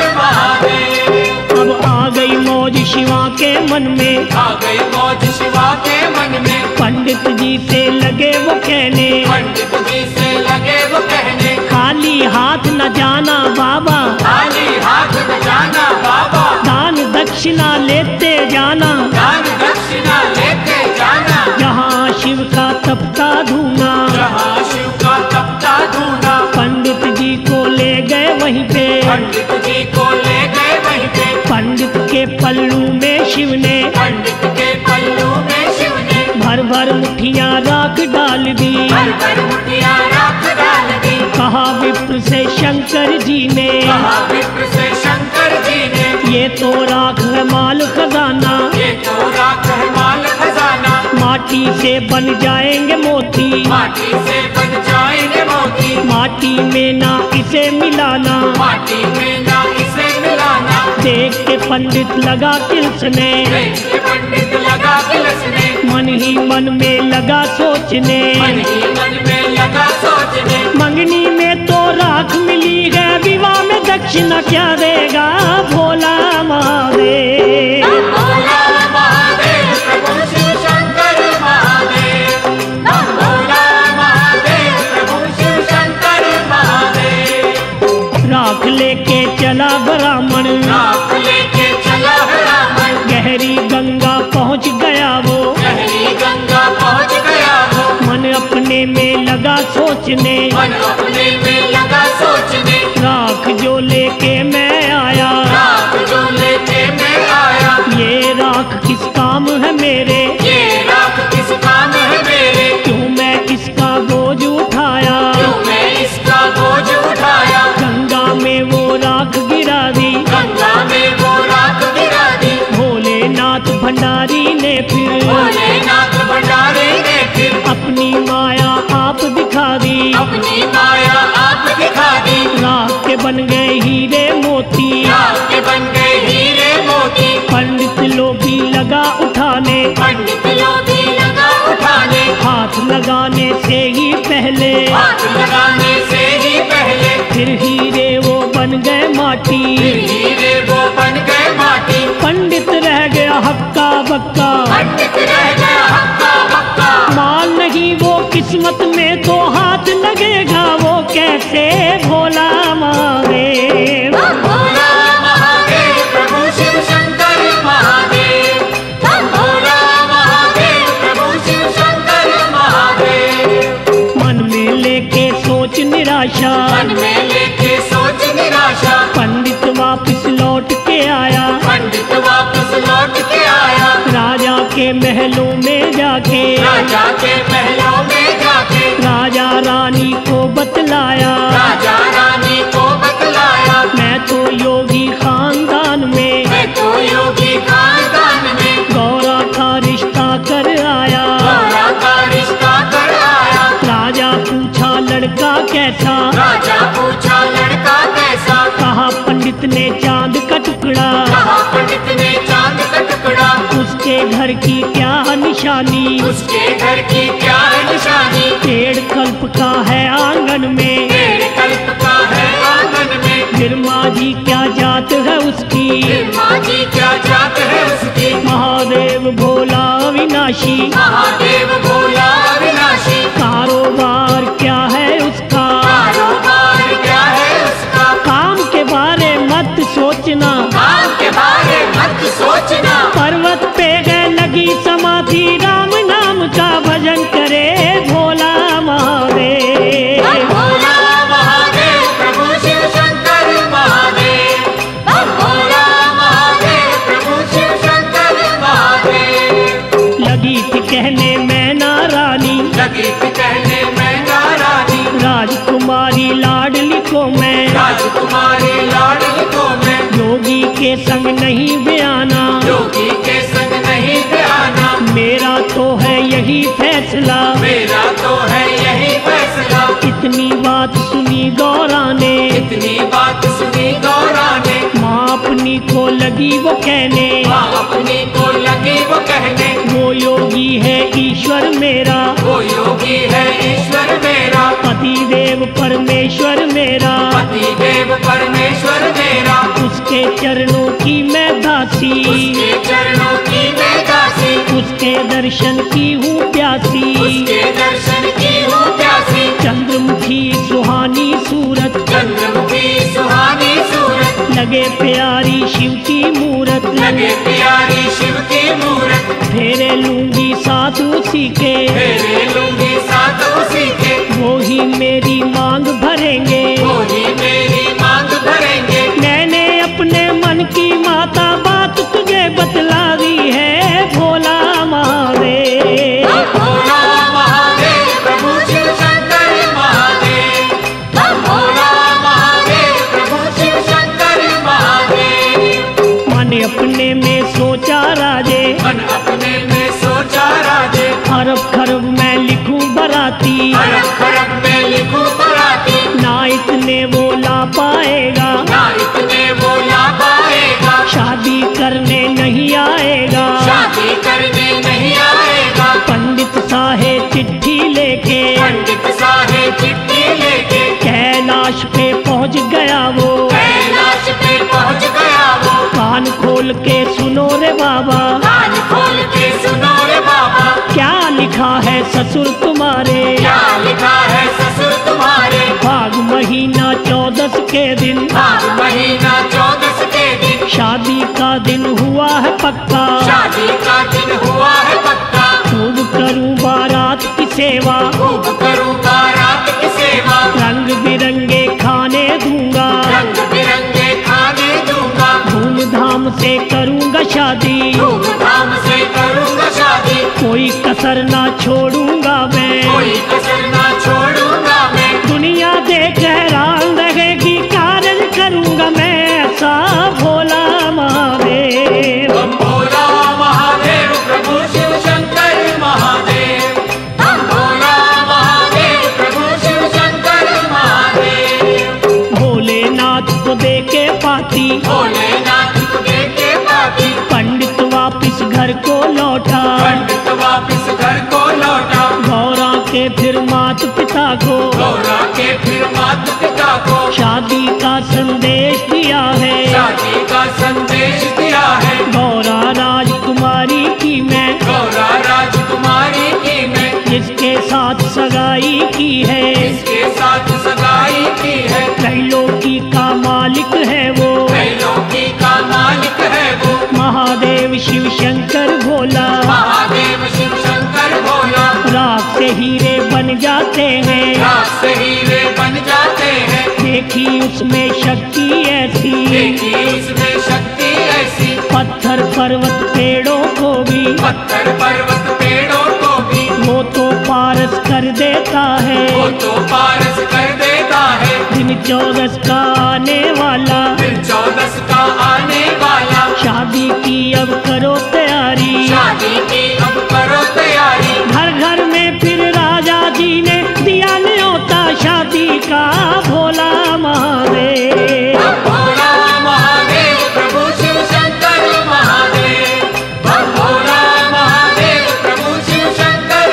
महादेव। अब आ गई मौज शिवा के मन में, आ गई मौज शिवा के मन में, पंडित जी से लगे वो कहने, पंडित जी से लगे वो कहने, खाली हाथ न जाना बाबा, खाली हाथ न जाना बाबा, दान दक्षिणा लेते जाना, दान दक्षिणा लेके जाना। जहाँ शिव का तपता धूना, जहाँ शिव का तपता धूना, पंडित जी को ले गए वहीं पे, पंडित जी को ले गए वहीं पे। पंडित के पल्लू में शिव ने, पंडित के पल्लू में शिव ने भर भर मुठियाँ राख डाल दी, भर भर मुठियाँ राख डाल दी। कहा विप्र से शंकर जी ने, कहा विप्र से शंकर जी ने, ये तो राख है माल खजाना, ये तो राख है माल खजाना। माटी से बन जाएंगे मोती, माटी से बन जाएंगे मोती, माटी में ना इसे मिलाना। माटी में ना इसे मिलाना। देख के पंडित लगा किलसने, देख के पंडित लगा किलसने, मन ही मन में लगा सोचने, मन ही मन में लगा सोचने। मंगनी में तो राख मिली है, विवाह में दक्षिणा क्या देगा भोला महादेव। भोला महादेव प्रभु शिव शंकर महादेव, हम भोला महादेव प्रभु शिव शंकर महादेव। राख लेके चला ब्राह्मण, राख लेके चला ब्राह्मण, गहरी गंगा पहुँच गया वो, गहरी गंगा पहुँच गया वो। मन अपने में लगा सोचने, मन अपने में लगा सोचने, राख जो लेके मैं आया, राख जो लेके मैं आया, ये राख किस काम है मेरे, ये राख किस काम है मेरे। क्यों मैं इसका बोझ उठाया, क्यों मैं इसका बोझ उठाया। गंगा में वो राख गिरा दी, गंगा में वो राख गिरा दी। भोलेनाथ भंडारी ने फिर, भोलेनाथ भंडारी ने फिर अपनी माया आप दिखा दी, अपनी माया आप दिखा दी। राख के बन गए हीरे मोती, राख के बन गए हीरे मोती, पंडित लोभी लगा उठाने, पंडित लोभी लगा उठाने। हाथ लगाने से ही पहले, हाथ लगाने से ही पहले, फिर हीरे वो बन गए माटी, फिर हीरे वो बन गए माटी। पंडित रह गया हक्का बक्का, पंडित रह गया हक्का बक्का, माल नहीं वो किस्मत में तो हाथ लगेगा वो कैसे भोला महादेव। भोला महादेव प्रभु शिव शंकर महादेव, हम भोला महादेव प्रभु शिव शंकर महादेव। मन में लेके सोच निराशा, मन में लेके सोच निराशा, आशा। पंडित वापस लौट के आया, पंडित वापस लौट के आया, राजा के महलों में जाके, राजा के महलों में जाके, राजा रानी को बतलाया, राजा रानी को बतलाया, मैं तो योगी खानदान में, मैं तो योगी खानदान में, गौरा का रिश्ता कर आया। गौरा का रिश्ता कर आया। राजा पूछा लड़का कैसा, राजा पूछा लड़का कैसा, कहा पंडित ने चांद का टुकड़ा, कहा पंडित ने चांद का टुकड़ा, उसके घर की क्या निशानी, उसके घर की क्या निशानी, पेड़ कल्प का है आंगन में, पेड़ कल्प का है आंगन में, फिर माझी क्या जात है उसकी, फिर माझी क्या जात है उसकी, महादेव भोला अविनाशी, महादेव भोला अविनाशी, कारोबार क्या है उसका, कारोबार क्या है उसका, काम के बारे मत सोचना, काम के बारे मत सोचना, पर्वत पे गए लगी समाधि, राम नाम का भजन करे भोला महादेव। भोला महादेव प्रभु शिव शंकर महादेव, भोला महादेव प्रभु शिव शंकर महादेव। लगी थी कहने मैना रानी, लगी थी कहने मैना रानी, राजकुमारी लाडली को मैं, राजकुमारी लाडली को मैं, योगी के संग नहीं बयाना, योगी के संग नहीं बयाना, मेरा तो है यही फैसला, मेरा तो है यही फैसला। इतनी बात सुनी गौरा ने, इतनी बात सुनी गौरा ने, माँ अपनी को लगी वो कहने, माँ अपनी को लगी वो कहने, वो योगी है ईश्वर मेरा, वो योगी है ईश्वर मेरा, पति देव परमेश्वर मेरा, पति देव परमेश्वर मेरा, उसके चरणों की मैं दासी, उसके चरणों की मैं दासी, उसके दर्शन की हूँ प्यासी, उसके दर्शन की हूँ प्यासी, चंद्रमुखी सुहानी सूरत, चंद्रमुखी सुहानी सूरत, लगे प्यारी शिव की मूरत, लगे प्यारी शिव की मूरत, फेरे लूंगी साथ उसी के, फेरे लूंगी साथ उसी के, वो ही मेरी मांग भरेंगे, वो ही मेरी मांग भरेंगे। मैंने अपने मन की माता बात तुझे बतला दी है भोला महादेव। भोला महादेव प्रभु शिव शंकर महादेव, भोला महादेव प्रभु शिव शंकर महादेव। मन अपने में सोचा राजे, मन अपने में सोचा राजे, अरब खरब मैं लिखूं बराती, अरब खरब में लिखूं बराती, ना इतने वो ला पाएगा, ना इतने वो ला पाएगा, शादी करने नहीं आएगा, शादी करने नहीं आएगा, पंडित साहेब चिट्ठी लेके, पंडित साहेब चिट्ठी लेके, कैलाश पे पहुंच गया वो, कैलाश पे पहुंच गया वो, कान खोल के सुनो रे बाबा, कान खोल के सुनो रे बाबा, क्या लिखा है ससुर तुम्हारे, क्या लिखा है ससुर तुम्हारे, भाग महीना चौदस के दिन, भाग महीना चौदस के दिन, शादी का दिन हुआ है पक्का, शादी का दिन हुआ है पक्का, खूब करूं बारात की सेवा, खूब करूं बारात की सेवा, रंग बिरंगे खाने दूंगा, रंग बिरंगे खाने दूंगा, धूमधाम से करूंगा शादी, धूमधाम से करूंगा शादी, कोई कसर ना छोड़ूंगा मैं, कोई कसर ना छोड़ूंगा मैं, दुनिया देख हैरान रहेगी, कार्य करूंगा मैं ऐसा भोला महादेव। हम भोला महादेव प्रभु शिव शंकर महादेव, हम भोला महादेव प्रभु शिव शंकर महादेव। भोलेनाथ को देके पाती, भोलेनाथ को देखे पाती, पंडित वापिस घर को लौटा, पंडित वापिस घर को लौटा, गौरा के फिर मात पिता को, गौरा के फिर माता पिता को, शादी का संदेश दिया है, शादी का संदेश दिया है, गौरा राजकुमारी की मैं, गौरा राजकुमारी की मैं, जिसके साथ सगाई की है, इसके साथ सगाई की है, त्रैलोकी का मालिक है वो, त्रैलोकी का मालिक है वो, महादेव शिव शंकर भोला, महादेव शिव शंकर भोला, राख से हीरे बन जाते हैं, राख से हीरे बन जाते हैं, देखी उसमें शक्ति देखी उसमें शक्ति ऐसी, पत्थर पर्वत पेड़ों को भी, पत्थर पर्वत पेड़ों को भी, वो तो पारस कर देता है, वो तो पारस कर देता है। दिन चौदस का आने वाला, दिन चौदस का आने वाला, शादी की अब करो तैयारी, शादी की अब करो तैयारी। घर घर में फिर राजा जी ने दिया न्योता शादी का, भोला महादेव। भोला महादेव प्रभु शिव शंकर महादेव, भोला महादेव प्रभु शिव शंकर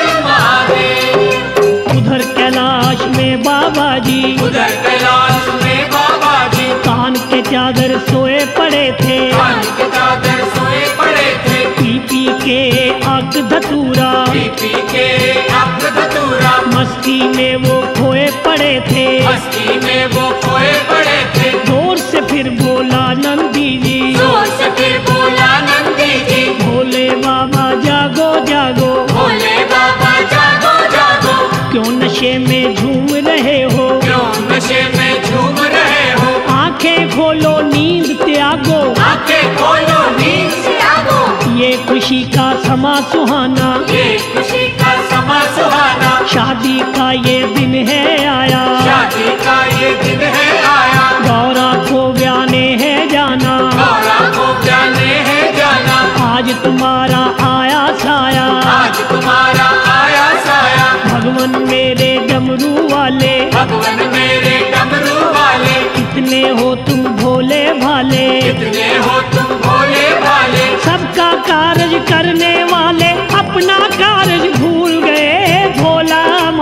महादेव। उधर कैलाश में बाबा जी, उधर कैलाश में बाबा जी, कान के चादर सोए पड़े थे, कान के चादर सोए पड़े थे, पी पी के आग धतूरा, पी पी के आग धतूरा, मस्ती में वो खोए पड़े थे, मस्ती में वो खोए पड़े थे। जोर से फिर बोला नंदी जी, जोर से फिर बोला नंदी जी, भोले बाबा जागो जागो, भोले बाबा जागो जागो, क्यों नशे में झूम रहे हो, क्यों नशे में झूम रहे हो। आंखें खोलो नींद त्यागो, आंखें खोलो नींद से आगो, ये खुशी का समा सुहाना, ये खुशी का समा सुहाना, शादी का ये दिन है आया, शादी का ये दिन है आया, गौरा को ब्याने है जाना, गौरा को जाने है जाना, आज तुम्हारा आया साया, आज तुम्हारा आया साया। भगवान मेरे डमरू वाले, भगवान मेरे डमरू वाले, कितने हो तुम भोले भाले, कितने हो तुम भोले भाले, सबका कारज करने वाले अपना कारज भूल गए, भोला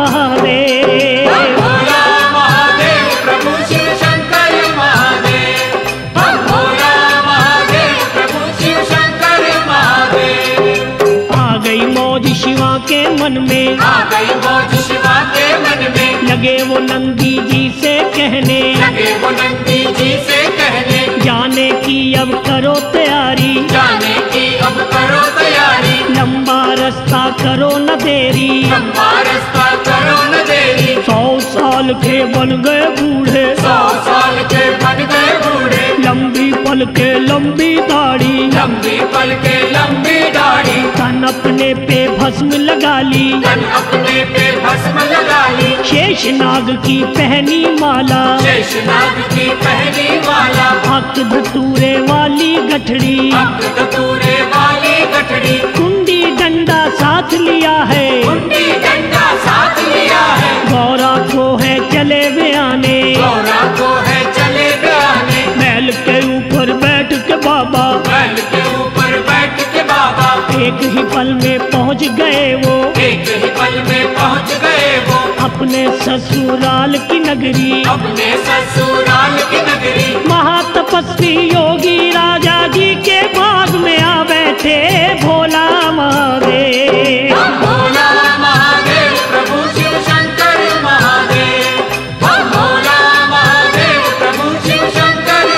महादेव। भोला महादेव प्रभु शिव शंकर महादेव, भोला महादेव प्रभु शिव शंकर महादेव। आ गई मौज शिवा के मन में, आ गई मौज शिवा के मन में, लगे वो नंदी जी से कहने, लगे वो नंदी जी से कहने, जाने की अब करो तैयारी, जाने की अब करो तैयारी, लंबा रास्ता करो न देरी, लंबा रास्ता करो न देरी। सौ साल के बन गए बूढ़े, सौ साल के बन गए बूढ़े, लंबी पल के लंबी दाढ़ी, लंबी पल के लंबी दाढ़ी, तन अपने पे भस्म लगा ली, तन अपने पे भस्म लगा ली, शेष नाग की पहनी माला, शेषनाग की पहली माला, हक धतूरे वाली गठड़ी, अब धतूरे वाली गठड़ी, कुंडी डंडा साथ लिया है, कुंडी डंडा साथ लिया है, गौरा को है चले बयाने, गौरा को है चले बयाने, महल के ऊपर बैठ के बाबा, बैल के ऊपर बैठ के बाबा, एक ही पल में पहुंच गए वो, एक ही पल में पहुंच गए वो, अपने ससुराल की नगरी, अपने ससुराल की नगरी। महातपस्वी योगी राजा जी के बाग में आ बैठे, भोला महादेव। भोला महादेव प्रभु शिव शंकर महादेव, भोला महादेव प्रभु शिव शंकर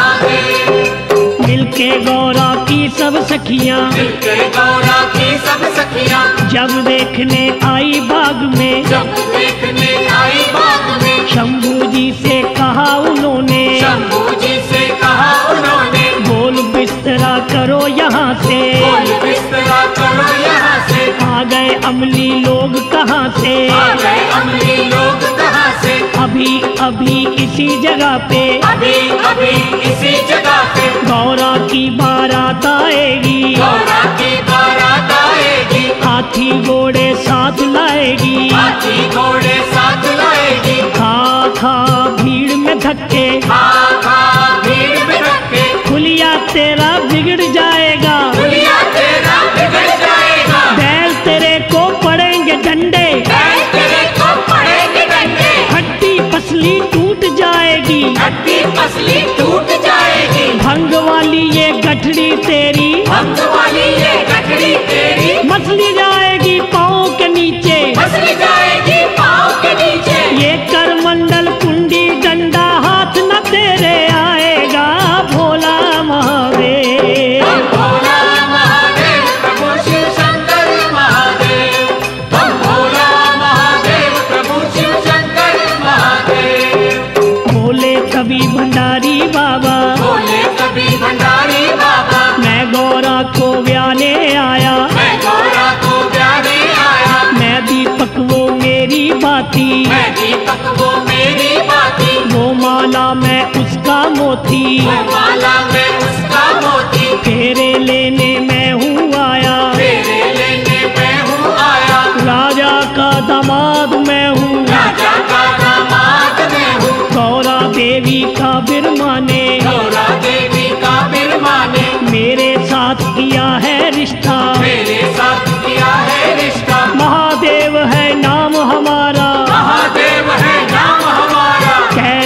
महादेव। मिलके गौरा की सब सखियां, मिलके गौरा की सब सखियां, जब देखने आई बाग में, जब देखने आई बाग में, शंभू जी से कहा उन्होंने, शंभू जी से कहा उन्होंने, बोल बिस्तरा करो यहाँ से, बोल बिस्तरा करो यहाँ से, आ गए अमली लोग कहाँ से, आ गए अमली लोग कहाँ से, अभी अभी इसी जगह पे, अभी अभी इसी जगह पे, गौरा की बारात आएगी, गौरा की बारात आएगी, हाथी घोड़े साथ लाएगी, हाथी घोड़े साथ लाएगी, खा खा भीड़ में धक्के, खा खा भीड़ में धक्के, खुलिया तेरा बिगड़ जाएगा, दुनिया तेरा बिगड़ जाएगा, बैल तेरे को पड़ेंगे डंडे, बैल तेरे को पड़ेंगे डंडे, हड्डी पसली टूट जाएगी, हड्डी पसली टूट जाएगी, भंग वाली ये गठड़ी तेरी, भक्त वाली ये गठड़ी तेरी, मसली जाएगी पाँव के नीचे, मसली जाएगी पाँव के नीचे, ये करमंडल कुंडी डंडा हाथ न तेरे आएगा, भोला महादेव। भोला महादेव प्रभु शिव शंकर महादेव, भोला महादेव प्रभु शिव शंकर महादेव। भोले कवि भंडारी बाबा, भोले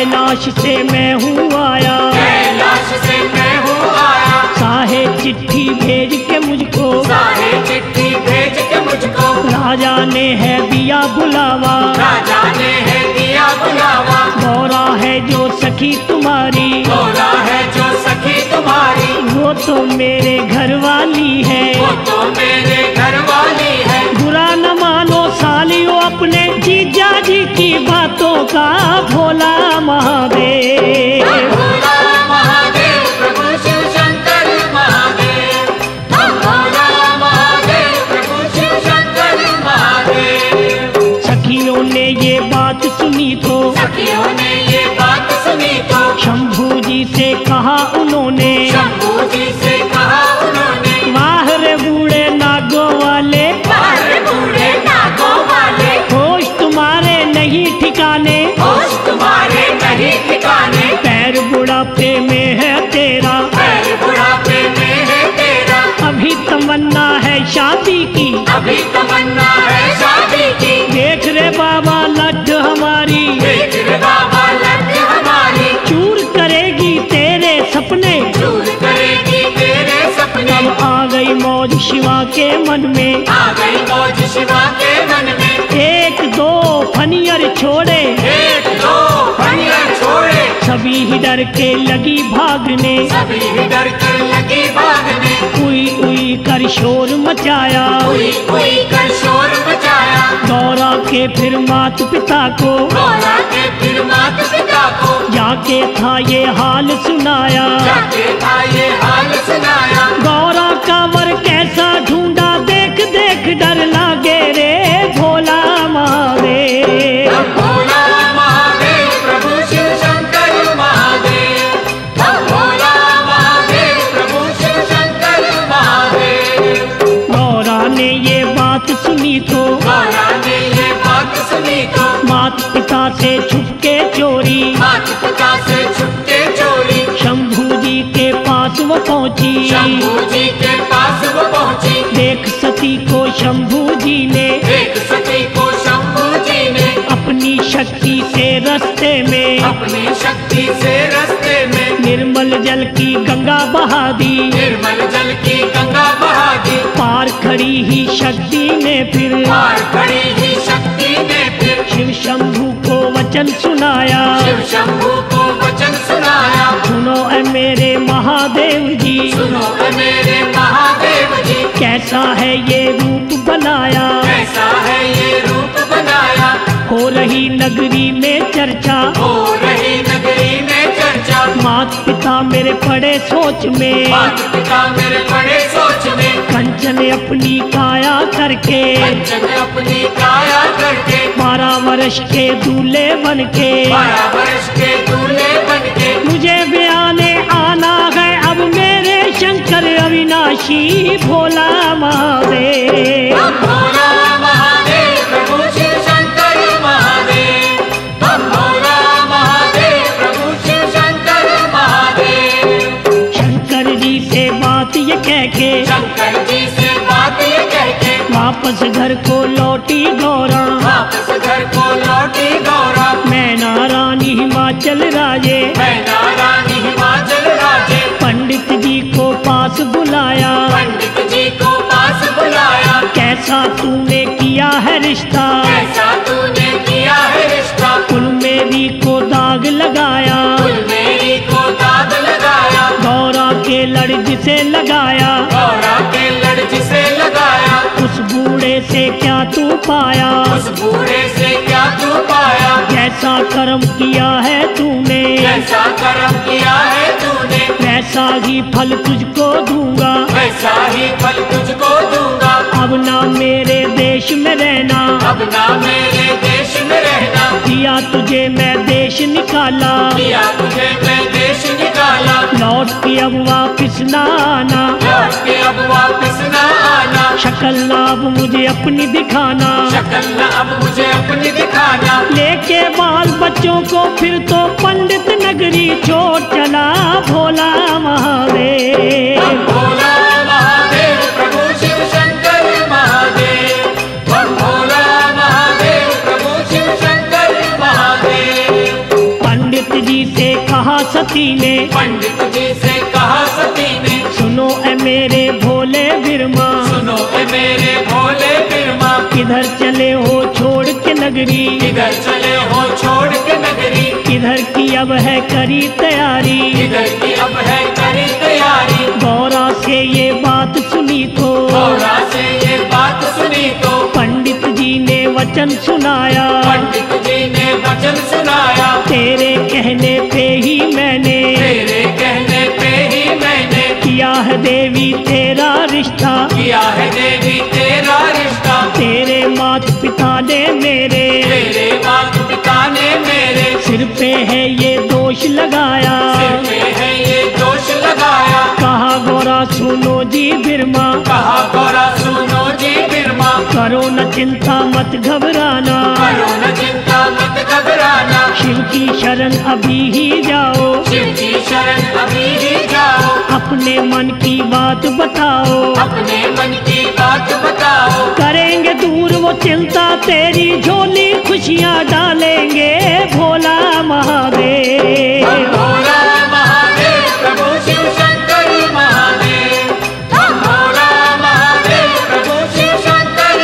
कैलाश से मैं हूँ आया, कैलाश से मैं हूँ आया, साहे चिट्ठी भेज के मुझको, साहे चिट्ठी भेज के मुझको, राजा ने है दिया बुलावा, राजा ने है दिया बुलावा, गौरा है जो सखी तुम्हारी, गौरा है जो सखी तुम्हारी, वो तो मेरे घर वाली है, वो तो मेरे घर वाली है। बुरा न मानो सालियों अपने जीजा जी की बातों का, भोला महादेव, भोला महादेव प्रभु शिव शंकर महादेव, भोला महादेव प्रभु शिव शंकर महादेव। सखियों ने ये बात सुनी तो, सखियों ने ये बात सुनी तो, शंभू जी से कहा उन्होंने, शंभू जी से कहा उन्होंने, वाह रे बूढ़े नागों वाले, बाहर बूढ़े नागों वाले, होश तुम्हारे नहीं ठिकाने, होश तुम्हारे नहीं ठिकाने, पैर बुढ़ापे में है तेरा, पैर बुढ़ापे में है तेरा, अभी तमन्ना है शादी की, अभी तमन्ना है शादी की, देख रे बाबा लड्ढ हमारी, देख रे बाबा लग हमारी, चूर करेगी तेरे सपने, दूर करेगी तेरे सपने। अब आ गई मौज शिवा के मन में, आ गई मौज शिवा के मन में, एक दो फनियर छोड़े, एक दो फनियर छोड़े, सभी ही डर के लगी भागने, सभी ही डर कर लगी भागने, उई उई कर शोर मचाया, कोई कोई कर शोर मचाया, गौरा के फिर मात पिता को, गौरा के फिर माता पिता को, जाके था ये हाल सुनाया, जाके था ये हाल सुनाया, गौरा का वर कैसा ढूंढा, देख देख डर लागे रे भोला महादेव, भोला महादेव प्रभु शिव शंकर महादेव, भोला महादेव प्रभु शिव शंकर महादेव। गौरा ने ये बात सुनी तो, गौरा ने ये बात सुनी तो, मात पिता से छुपके चोरी, माता पिता से छुपके चोरी, शंभू जी के पास वो पहुंची, शंभू जी के पास वो पहुंची, देख सती को शंभू जी ने, एक सती को शंभू जी ने, अपनी शक्ति से रास्ते में, अपनी शक्ति से रास्ते में, निर्मल जल की गंगा बहा दी, निर्मल जल की गंगा बहा दी, पार खड़ी ही शक्ति ने फिर, पार खड़ी ही शक्ति ने फिर, शिव शंभू को वचन सुनाया, शिव शंभू को वचन सुनाया, सुनो ए मेरे महादेव जी, सुनो ए मेरे महादेव जी, कैसा है ये रूप बनाया, कैसा है ये रूप बनाया, हो रही नगरी में चर्चा, हो रही नगरी में चर्चा, मात पिता मेरे पड़े सोच में, माता पिता मेरे बड़े सोच में, कंचन अपनी काया करके, कंचन अपनी काया करके, बारह वर्ष के दूल्हे बन के, बारह वर्ष के दूल्हे बन के, मुझे ब्याने आना है अब मेरे शंकर अविनाशी भोला महादेव, भोला महादेव प्रभु शिव शंकर महादेव, भोला महादेव प्रभु शिव शंकर महादेव। शंकर जी से बात ये कह के, शंकर जी से बात ये कह के, वापस घर को लौटी गौरा, वापस घर को लौटी गौरा, मैना रानी हिमाचल राजे, मैना रानी हिमाचल राजे, पंडित जी को पास बुलाया, पंडित जी को पास बुलाया, कैसा तूने किया है रिश्ता, कैसा तूने किया है रिश्ता, कुल मेरी को दाग लगाया, कुल मेरी को दाग लगाया, गौरा के लड़ जिसे लगाया, गौरा के लड़ जिसे लगाया, उस बूढ़े से क्या तू पाया, उस बूढ़े से क्या तू पाया, जैसा कर्म किया है तूने, कैसा कर्म किया है तूने, वैसा ही फल तुझको दूंगा, वैसा ही फल तुझको दूंगा, अब ना मेरे देश में रहना, अब ना मेरे देश में रहना, दिया तुझे मैं देश निकाला, किया तुझे मैं देश निकाला, लौट के अब वापिस ना आना, लौट के अब वापस न आना, शक्ल ना अब मुझे अपनी दिखाना, शक्ल न अब मुझे अपनी दिखाना, लेके बाल बच्चों को फिर तो पंडित नगरी छोड़ चला भोला महादेव, भोला महादेव प्रभु शिव शंकर महादेव, भोला महादेव प्रभु शिव शंकर महादेव। पंडित कहा सती ने, पंडित जी से कहा सती ने, सुनो ए मेरे भोले बिरमा, सुनो ए मेरे भोले बिरमा, किधर चले हो छोड़ के नगरी, किधर चले हो छोड़ के नगरी, किधर की अब है करी तैयारी, किधर की अब है करी तैयारी। गौरा से ये बात सुनी तो, गौरा से ये बात सुनी तो, पंडित जी ने वचन सुनाया, पंडित जी ने वचन सुनाया, तेरे कहने पे ही मैंने, तेरे कहने पे ही मैंने, किया है देवी तेरा रिश्ता, किया है देवी तेरा रिश्ता, तेरे माता पिता ने मेरे, तेरे माता पिता ने मेरे, सिर पे है ये दोष लगाया, सिर पे है ये दोष लगाया। कहा गौरा सुनो जी बिरमा, कहा गौरा सुनो जी बिरमा, करो न चिंता मत घबराना, करो न चिंता मत घबराना, शिव की शरण अभी ही जाओ, शिव की शरण अभी ही जाओ, अपने मन की बात बताओ, अपने मन की बात बताओ, करेंगे दूर वो चिंता तेरी, झोली खुशियाँ डालेंगे भोला महादेव। भोला महादेव प्रभु शिव शंकर महादेव, भोला महादेव प्रभु शिव शंकर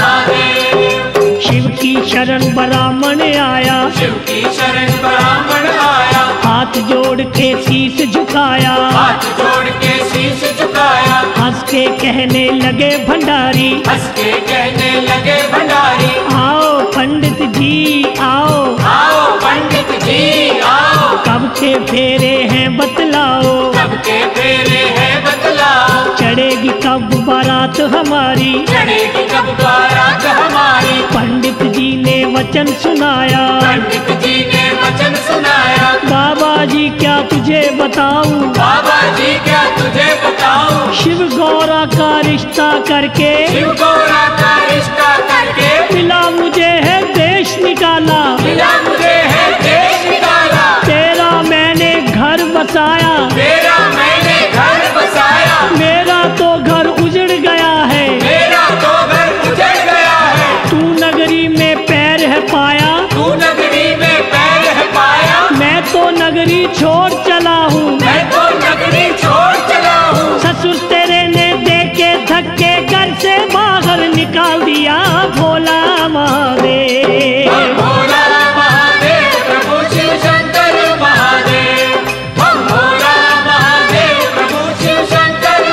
महादेव। शिव की शरण ब्राह्मण आया, शिव की शरण ब्राह्मण आया, हाथ जोड़ के शीश झुकाया, हाथ जोड़ के शीश झुकाया, हंस के कहने लगे भंडारी, हंस के कहने लगे भंडारी, आओ पंडित जी आओ, आओ पंडित जी आओ, कब के फेरे हैं बतलाओ, कब के फेरे हैं बतलाओ, चढ़ेगी कब बारात हमारी, चढ़ेगी कब बारात हमारी। पंडित जी ने वचन सुनाया, पंडित जी ने वचन सुनाया, बाबा जी क्या तुझे बताऊं, बाबा जी क्या तुझे बताऊं, शिव गौरा का रिश्ता करके, शिव गौरा का रिश्ता करके, मिला मुझे है देश निकाला, मिला मुझे है देश निकाला, तेरा मैंने घर बसाया, तेरा मैंने घर बसाया, मेरा तो घर उजड़ गया है, मेरा तो घर उजड़ गया है, तू नगरी में पैर है पाया, तू नगरी में पैर है पाया, मैं तो नगरी छोड़ चला हूँ, मैं तो नगरी छोड़ चला हूँ, ससुर तेरे ने देके धक्के घर से बाहर निकाल दिया भोला महादेव। भोला महादेव प्रभु शिव शंकर महादेव, भोला महादेव प्रभु शिव शंकर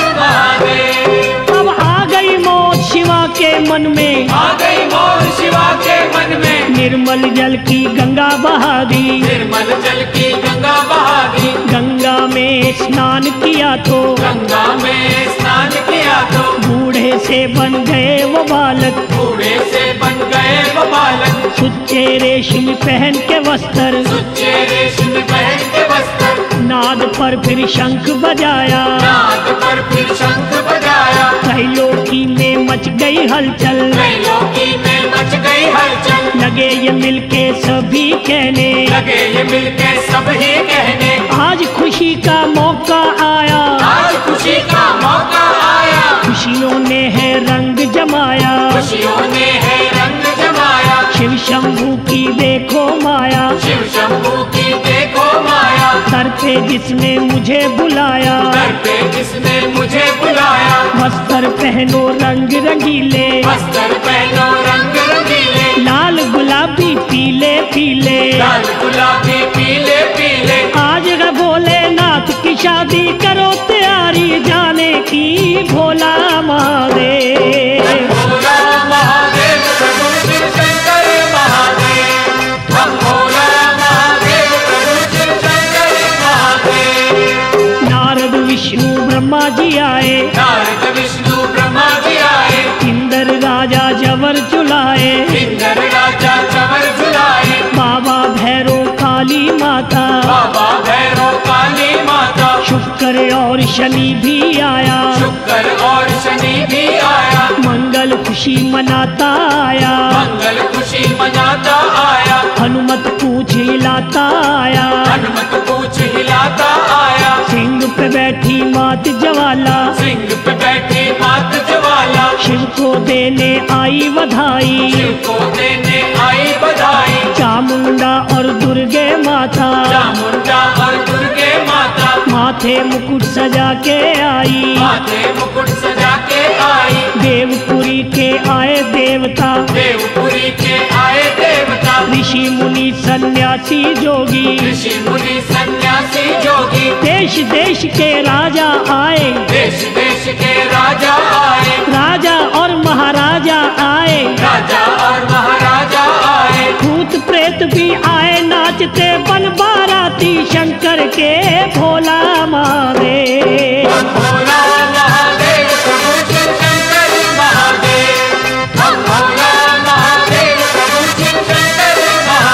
महादेव। अब आ गई मौत शिवा के मन में, आ गई मौत शिवा के मन में, निर्मल जल की गंगा बहा दी, निर्मल जल की गंगा बहा दी, गंगा में स्नान किया तो, गंगा में स्नान किया तो, बूढ़े से बन गए वो बालक, बूढ़े से बन गए वो बालक, सुच्चे रेशम पहन के वस्त्र, सुच्चे रेशम पहन के वस्त्र, नाद पर फिर शंख बजाया, नाद पर फिर शंख बजाया, त्रैलोकी में मच गई हलचल, त्रैलोकी में मच गई हलचल, लगे ये मिलके सभी कहने, लगे ये मिलके सब ही कहने, आज खुशी का मौका आया, आज खुशी का मौका आया, खुशियों ने है रंग जमाया, खुशियों ने है रंग जमाया, शिव शंभू की देखो माया, शिव शंभू की देखो माया, सर पे जिसने मुझे बुलाया, दर पे जिसने मुझे बुलाया, वस्त्र पहनो रंग रंगीले, वस्त्र पहनो रंग रंगीले, लाल गुलाबी पीले पीले, लाल गुलाबी पीले पीले, आज है भोलेनाथ की शादी, करो तैयारी जाने की भोला महादेव। भोला महादेव प्रभु शिव शंकर महादेव, हम भोला महादेव प्रभु शिव शंकर महादेव। नारद विष्णु ब्रह्मा जी आए, नारद विष्णु ब्रह्मा जी आए, इंद्र राजा जवर झुलाए, इंद्र राजा चवर झुलाए, बाबा भैरो काली माता, बाबा भैरव काली माता, शुक्र और शनि भी आया, शुक्र और शनि भी आया, मंगल खुशी मनाता आया, मंगल खुशी मनाता आया, हनुमत पूछ हिलाता आया, हनुमत पूछ हिलाता आया, सिंह पे बैठी मात ज्वाला, सिंह पे बैठी मात ज्वाला, शिव को देने आई बधाई, शिव को देने आई बधाई, चामुंडा और दुर्गे माता, चामुंडा और माथे मुकुट सजा के आई, माथे मुकुट सजा के आई, देवपुरी के आए देवता, देवपुरी के आए देवता, ऋषि मुनि सन्यासी जोगी, ऋषि मुनि सन्यासी जोगी, देश देश के राजा आए, देश देश के राजा आए, राजा और महाराजा आए, राजा और महाराजा आए, भूत प्रेत भी आए नाचते बन बाराती शंकर के भोला महादेव। भोला महादेव प्रभु शिव शंकर महादेव, भोला महादेव प्रभु शिव शंकर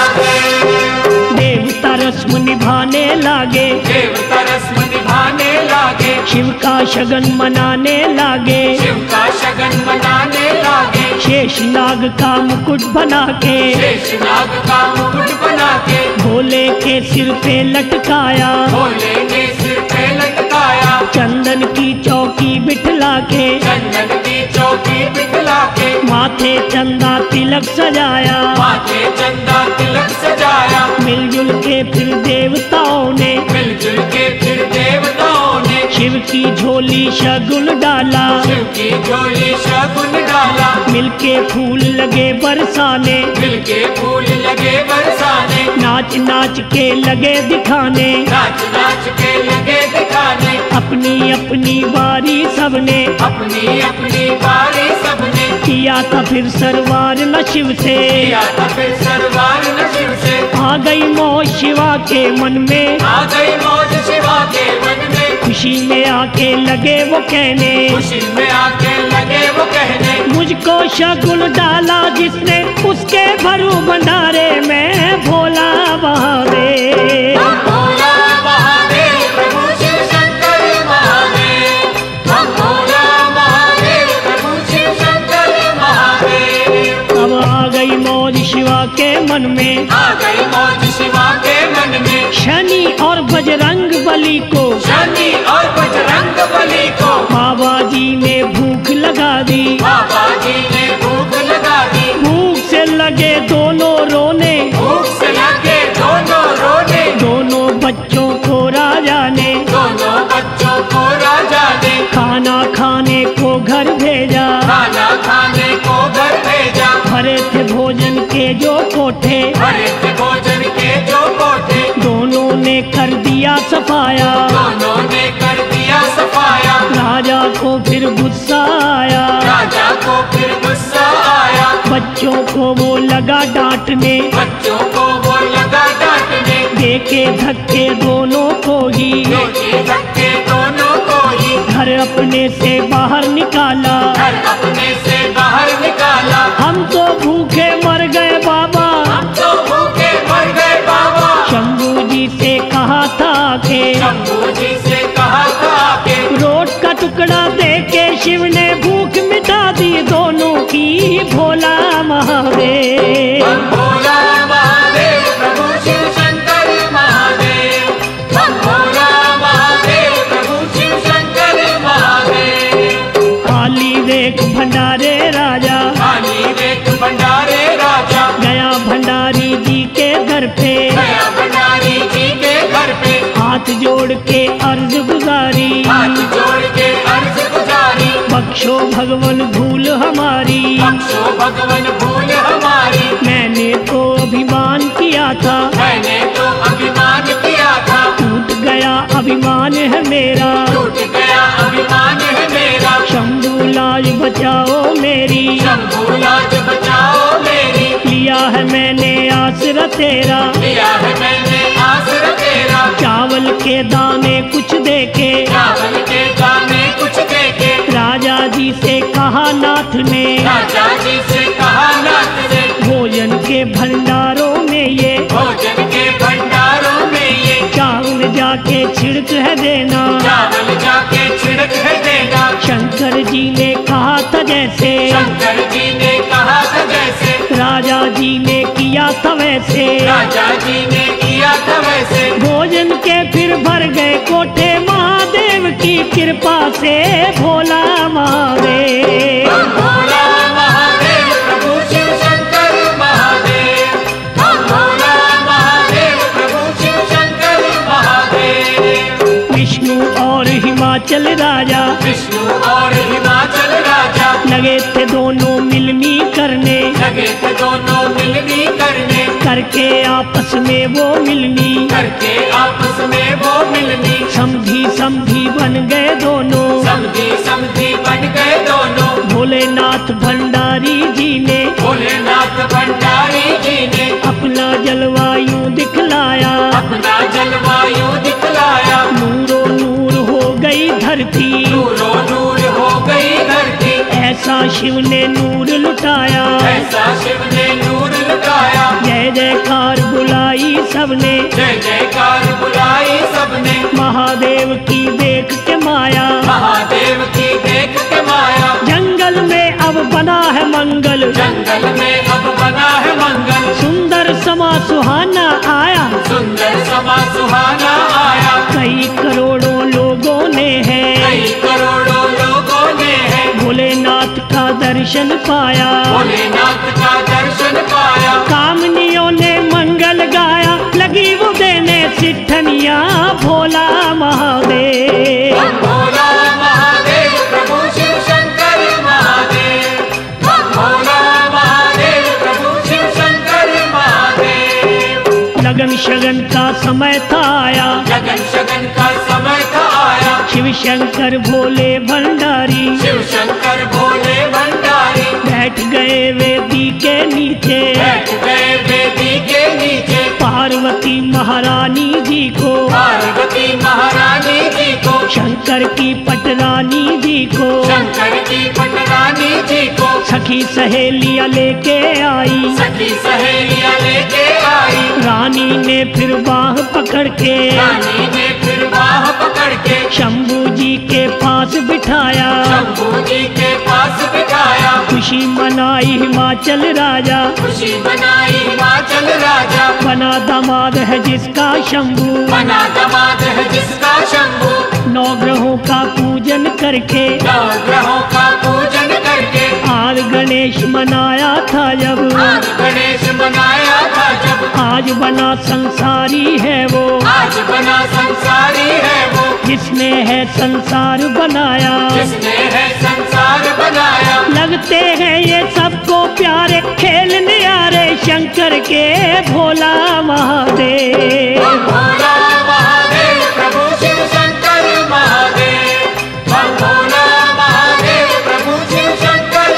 महादेव। देवता रस्म निभाने लागे, देवता रस्म निभाने लागे, शिव का शगन मनाने लागे, शिव का शगन मनाने लागे, शेष नाग का मुकुट बना के, शेषनाग का मुकुट बना के, भोले के सिर पे लटकाया, भोले ने सिर पे लटकाया, चंदन की चौकी बिठला के, चंदन की चौकी बिठला के, माथे चंदा तिलक सजाया, माथे चंदा तिलक सजाया, मिलजुल के फिर देवताओं ने, मिलजुल के फिर देवताओं ने, शिव की झोली शगुन डाला, शिव की झोली शगुन डाला, मिलके फूल लगे बरसाने, मिलके फूल लगे बरसाने, नाच नाच के लगे दिखाने, नाच नाच के लगे दिखाने, अपनी अपनी बारी सबने, अपनी अपनी बारी सबने, किया था फिर सरवार न शिव से, किया था फिर सरवार न शिव से, आ गई मोह शिवा के मन में, आ गई मौज शिवा के मन में, खुशी में आके लगे वो कहने, खुशी में आके लगे वो कहने, मुझको शगुन डाला जिसने उसके भरू भंडारे में भोला महादेव। भोला महादेव प्रभु शिव शंकर महादेव, भोला महादेव प्रभु शिव शंकर महादेव। अब आ गई मौज शिवा के मन में, आ गई मौज शिवा के मन में, शनि और बजरंग बली को, शनि और बजरंग बली को, बाबा जी ने भूख लगा दी, बाबा जी ने भूख लगा दी, भूख से लगे दोनों रोने, भूख से लगे दोनों रोने, दोनों बच्चों को राजा ने, दोनों बच्चों को राजा ने, खाना खाने को घर भेजा, खाना खाने को घर भेजा, भरे थे भोजन के जो कोठे, भरे थे भोजन के जो कोठे, दोनों ने कर दिया सफाया, दोनों ने कर दिया सफाया, राजा को फिर गुस्सा आया, राजा को फिर गुस्सा आया, बच्चों को वो लगा डांटने, बच्चों को वो लगा डांटने, देखे धक्के दोनों को ही, देखे धक्के दोनों को ही, घर अपने से बाहर निकाला, घर अपने से बाहर निकाला, हम तो भूखे मर गए बाबा, हम तो भूखे मर गए बाबा, शंभू जी से कहा था के, शंभू जी से कहा था कि रोट का टुकड़ा दे के शिव ने भूख मिटा दी दोनों की, भोला महादेव। भोला महादेव प्रभु शिव शंकर महादेव, भोला महादेव प्रभु शिव शंकर महादेव। खाली देख भंडारे राजा, खाली देख भंडारे राजा, गया भंडारी जी के घर पे, गया भंडारी जी के घर पे, हाथ जोड़ के अर्ज गुजारी, हाथ जोड़ के अर्ज गुजारी, बख्शो भगवन भूल हमारी, बख्शो भगवन भूल हमारी, मैंने तो अभिमान किया था, मैंने तो अभिमान किया था, टूट गया अभिमान है मेरा, टूट गया अभिमान है मेरा, शंभू लाज बचाओ मेरी, शंभू लाज बचाओ मेरी, लिया है मैंने आसरा तेरा, लिया है मैंने आसरा तेरा, चावल के दाने कुछ देके, चावल के दाने कुछ देके, राजा जी से कहा नाथ ने, राजा जी से कहा नाथ ने, भोजन के भंडारों में ये, भोजन के भंडारों में ये, चावल जाके छिड़क है देना, चावल जाके छिड़क है देना, शंकर जी ने कहा था जैसे, शंकर जी ने कहा था जैसे, राजा जी ने किया था वैसे, राजा जी ने किया था वैसे, भोजन के फिर भर गए कोठे महादेव की कृपा से, भोला महादेव। भोला महादेव प्रभु शिव शंकर महादेव, भोला महादेव प्रभु शिव शंकर महादेव। विष्णु थे दोनों मिलनी करने, करके आपस में वो मिलनी, करके आपस में वो मिलनी, समधी समधी बन गए दोनों, समधी समधी बन गए दोनों। भोलेनाथ भंडारी जी ने, भोलेनाथ भंडारी जी ने अपना जलवायु दिखलाया, अपना जलवायु दिखलाया। नूरो नूर हो गई धरती, नूरो नूर हो गई धरती, ऐसा शिव ने नूर लुटाया, ऐसा शिव ने नूर लुटाया। जय जयकार बुलाई सबने, जय जयकार बुलाई सबने, महादेव की देख के माया, महादेव की देख के माया। जंगल में अब बना है मंगल, जंगल में अब बना है मंगल, सुंदर समा सुहाना आया, सुंदर समा सुहाना आया। कई करोड़ों लोगों ने है, कई करोड़ों लोगों ने है भोलेनाथ का दर्शन पाया, भोलेनाथ का दर्शन पाया। कामनियों ने मंगल गाया, लगी वो देने सिद्धनिया, भोला महादेव। भोला महादेव प्रभु शिव शंकर महादेव, भोला महादेव प्रभु शिव शंकर महादेव। लगन शगन का समय था आया, लगन शगन का समय था आया, शिव शंकर भोले भंडारी, शिव शंकर भोले भंडारी बैठ गए वेदी के नीचे, बैठ गए वेदी के नीचे। पार्वती महारानी जी को, पार्वती महारानी जी को, शंकर की पटरानी जी को, शंकर की पटरानी जी को, सखी सहेलियां लेके आई, सखी सहेलियां लेके आई। रानी ने फिर बाह पकड़ के, रानी ने फिर बाह पकड़ के, शंभू जी के पास बिठाया, शंभू जी के पास बिठाया। खुशी मनाई हिमाचल राजा, खुशी मनाई हिमाचल राजा, बना दामाद है जिसका शंभू, बना दामाद है जिसका शंभू। नौ ग्रहों का पूजन करके, नौ ग्रहों का पूजन करके, आज गणेश मनाया था जब, आज गणेश मनाया था जब, आज बना संसारी है वो, आज बना संसारी है वो, जिसने है संसार बनाया, जिसने है संसार बनाया। लगते हैं ये सबको प्यारे, खेल न्यारे शंकर के, भोला महादेव। भोला महादेव प्रभु शिव शंकर महादेव, भोला महादेव प्रभु शिव शंकर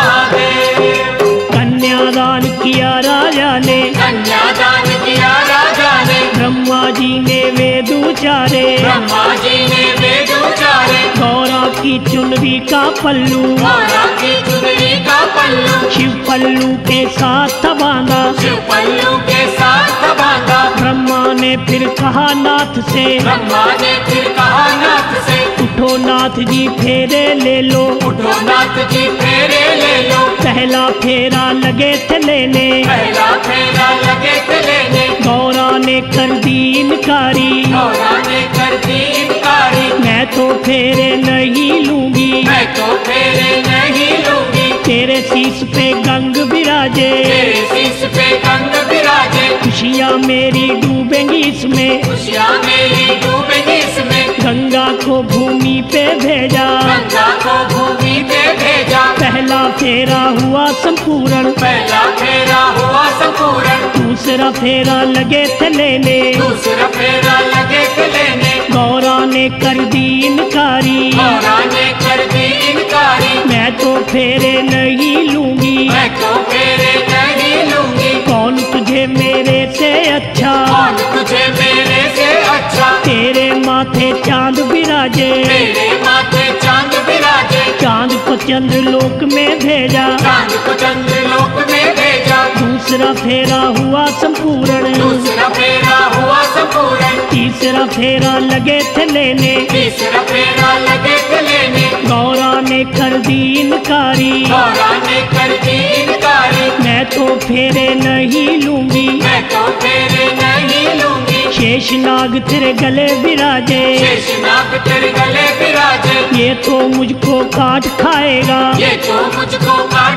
महादेव। कन्यादान किया राजा ने, कन्यादान किया राजा ने, ब्रह्मा जी ने वेद उचारे, ब्रह्मा जी ने वेद उचारे। गौरा की चुनरी का पल्लू, गौरा की चुनरी का पल्लू, शिव पल्लू के साथ बांधा, शिव पल्लू के साथ बांधा। ब्रह्मा ने फिर कहा नाथ से, ब्रह्मा ने फिर कहा नाथ से, उठो नाथ जी फेरे ले लो, उठो नाथ जी फेरे ले लो। पहला फेरा लगे थे लेने, पहला फेरा लगे थे लेने, गौरा ने कर दी इनकारी, गौरा ने कर दी इनकारी। मैं तो फेरे नहीं लूंगी, मैं तो फेरे नहीं लूंगी, तेरे शीश पे गंग विराजे, तेरे शीश पे गंग विराजे। खुशियाँ मेरी डूबेंगी इसमें, खुशियाँ मेरी डूबेंगी इसमें, गंगा को भूमि पे भेजा, गंगा को भूमि पे भेजा। पहला फेरा हुआ संपूर्ण, पहला फेरा हुआ संपूर्ण, दूसरा फेरा लगे थे लेने, दूसरा फेरा लगे थे लेने, गौरा ने कर दी इनकारी, गौरा ने कर दी इनकारी। मैं तो फेरे नहीं लूंगी, मैं तो फेरे नहीं लूंगी, कौन तुझे मेरे से अच्छा, कौन तुझे मेरे से अच्छा। तेरे माथे चांद विराजे, तेरे माथे चांद विराजे, चांद को चंद्रलोक में भेजा, चांद को चंद्रलोक में भेजा। दूसरा फेरा हुआ संपूर्ण, दूसरा फेरा हुआ संपूर्ण, तीसरा फेरा लगे थे लेने, तीसरा फेरा लगे थे लेने, गौरा ने कर दी इनकारी, गौरा ने कर दी इनकारी। मैं तो फेरे नहीं लूंगी, मैं तो फेरे नहीं लूंगी, शेषनाग तेरे गले विराजे, शेषनाग तेरे गले विराजे। ये तो मुझको काट खाएगा, ये तो मुझको काट खाएगा,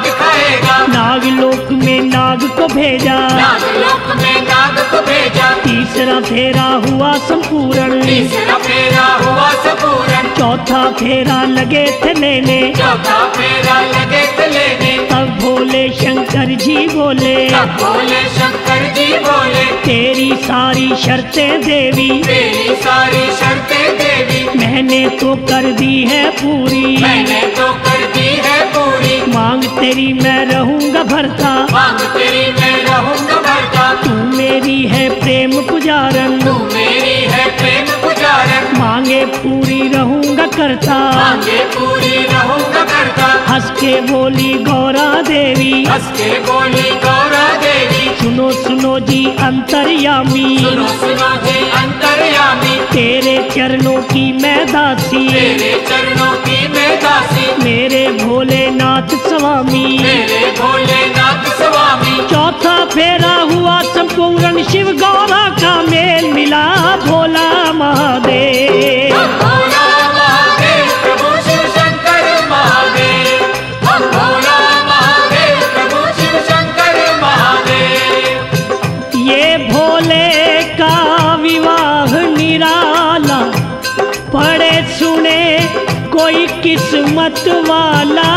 देगा। नागलोक में नाग को भेजा, नागलोक में नाग को भेजा। तीसरा फेरा हुआ संपूर्ण, तीसरा फेरा हुआ संपूर्ण। चौथा फेरा लगे थे लेने, चौथा फेरा लगे थे लेने। तब भोले शंकर जी बोले, तब भोले शंकर जी बोले, तेरी सारी शर्तें देवी, तेरी सारी शर्तें देवी, मैंने तो कर दी है पूरी, मैंने तो कर दी है पूरी। मांग तेरी मैं रहूंगा भरता, मांग तेरी मैं रहूंगा भरता। तू मेरी है प्रेम पुजारन, तू मेरी है प्रेम पुजारन। मांगे पूरी रहूंगा करता, मांगे पूरी रहूंगा करता। हंस के बोली गौरा देवी, हंस के बोली गौरा देवी, सुनो सुनो जी अंतर्यामी, सुनो सुनो जी अंतर्यामी, तेरे चरणों की मैं दासी, तेरे चरणों की मैं दासी, मेरे भोलेनाथ स्वामी। मेरे भोलेनाथ स्वामी। चौथा फेरा हुआ संपूर्ण, शिव गौरा का मेल मिला, भोला महादेव। भोला महादेव प्रभु शिव शंकर महादेव। भोला महादेव प्रभु शिव शंकर महादेव। ये भोले का विवाह निराला, पढ़े सुने कोई किस्मत वाला,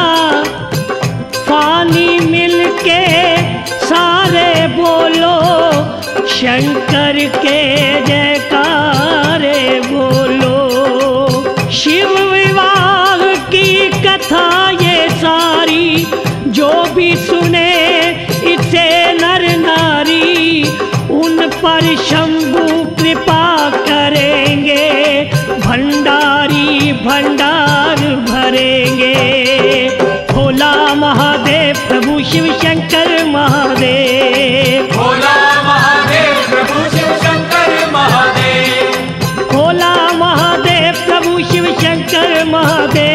फानी मिलके सारे बोलो, शंकर के जयकारे बोलो। शिव विवाह की कथा ये सारी, जो भी सुने इसे नर नारी, उन पर शंभु कृपा करेंगे, भंडारी भंडार भरेंगे। भोला महादेव प्रभु शिव शंकर महादेव, भोला महादेव प्रभु शिव शंकर महादेव, भोला महादेव प्रभु शिव शंकर महादेव।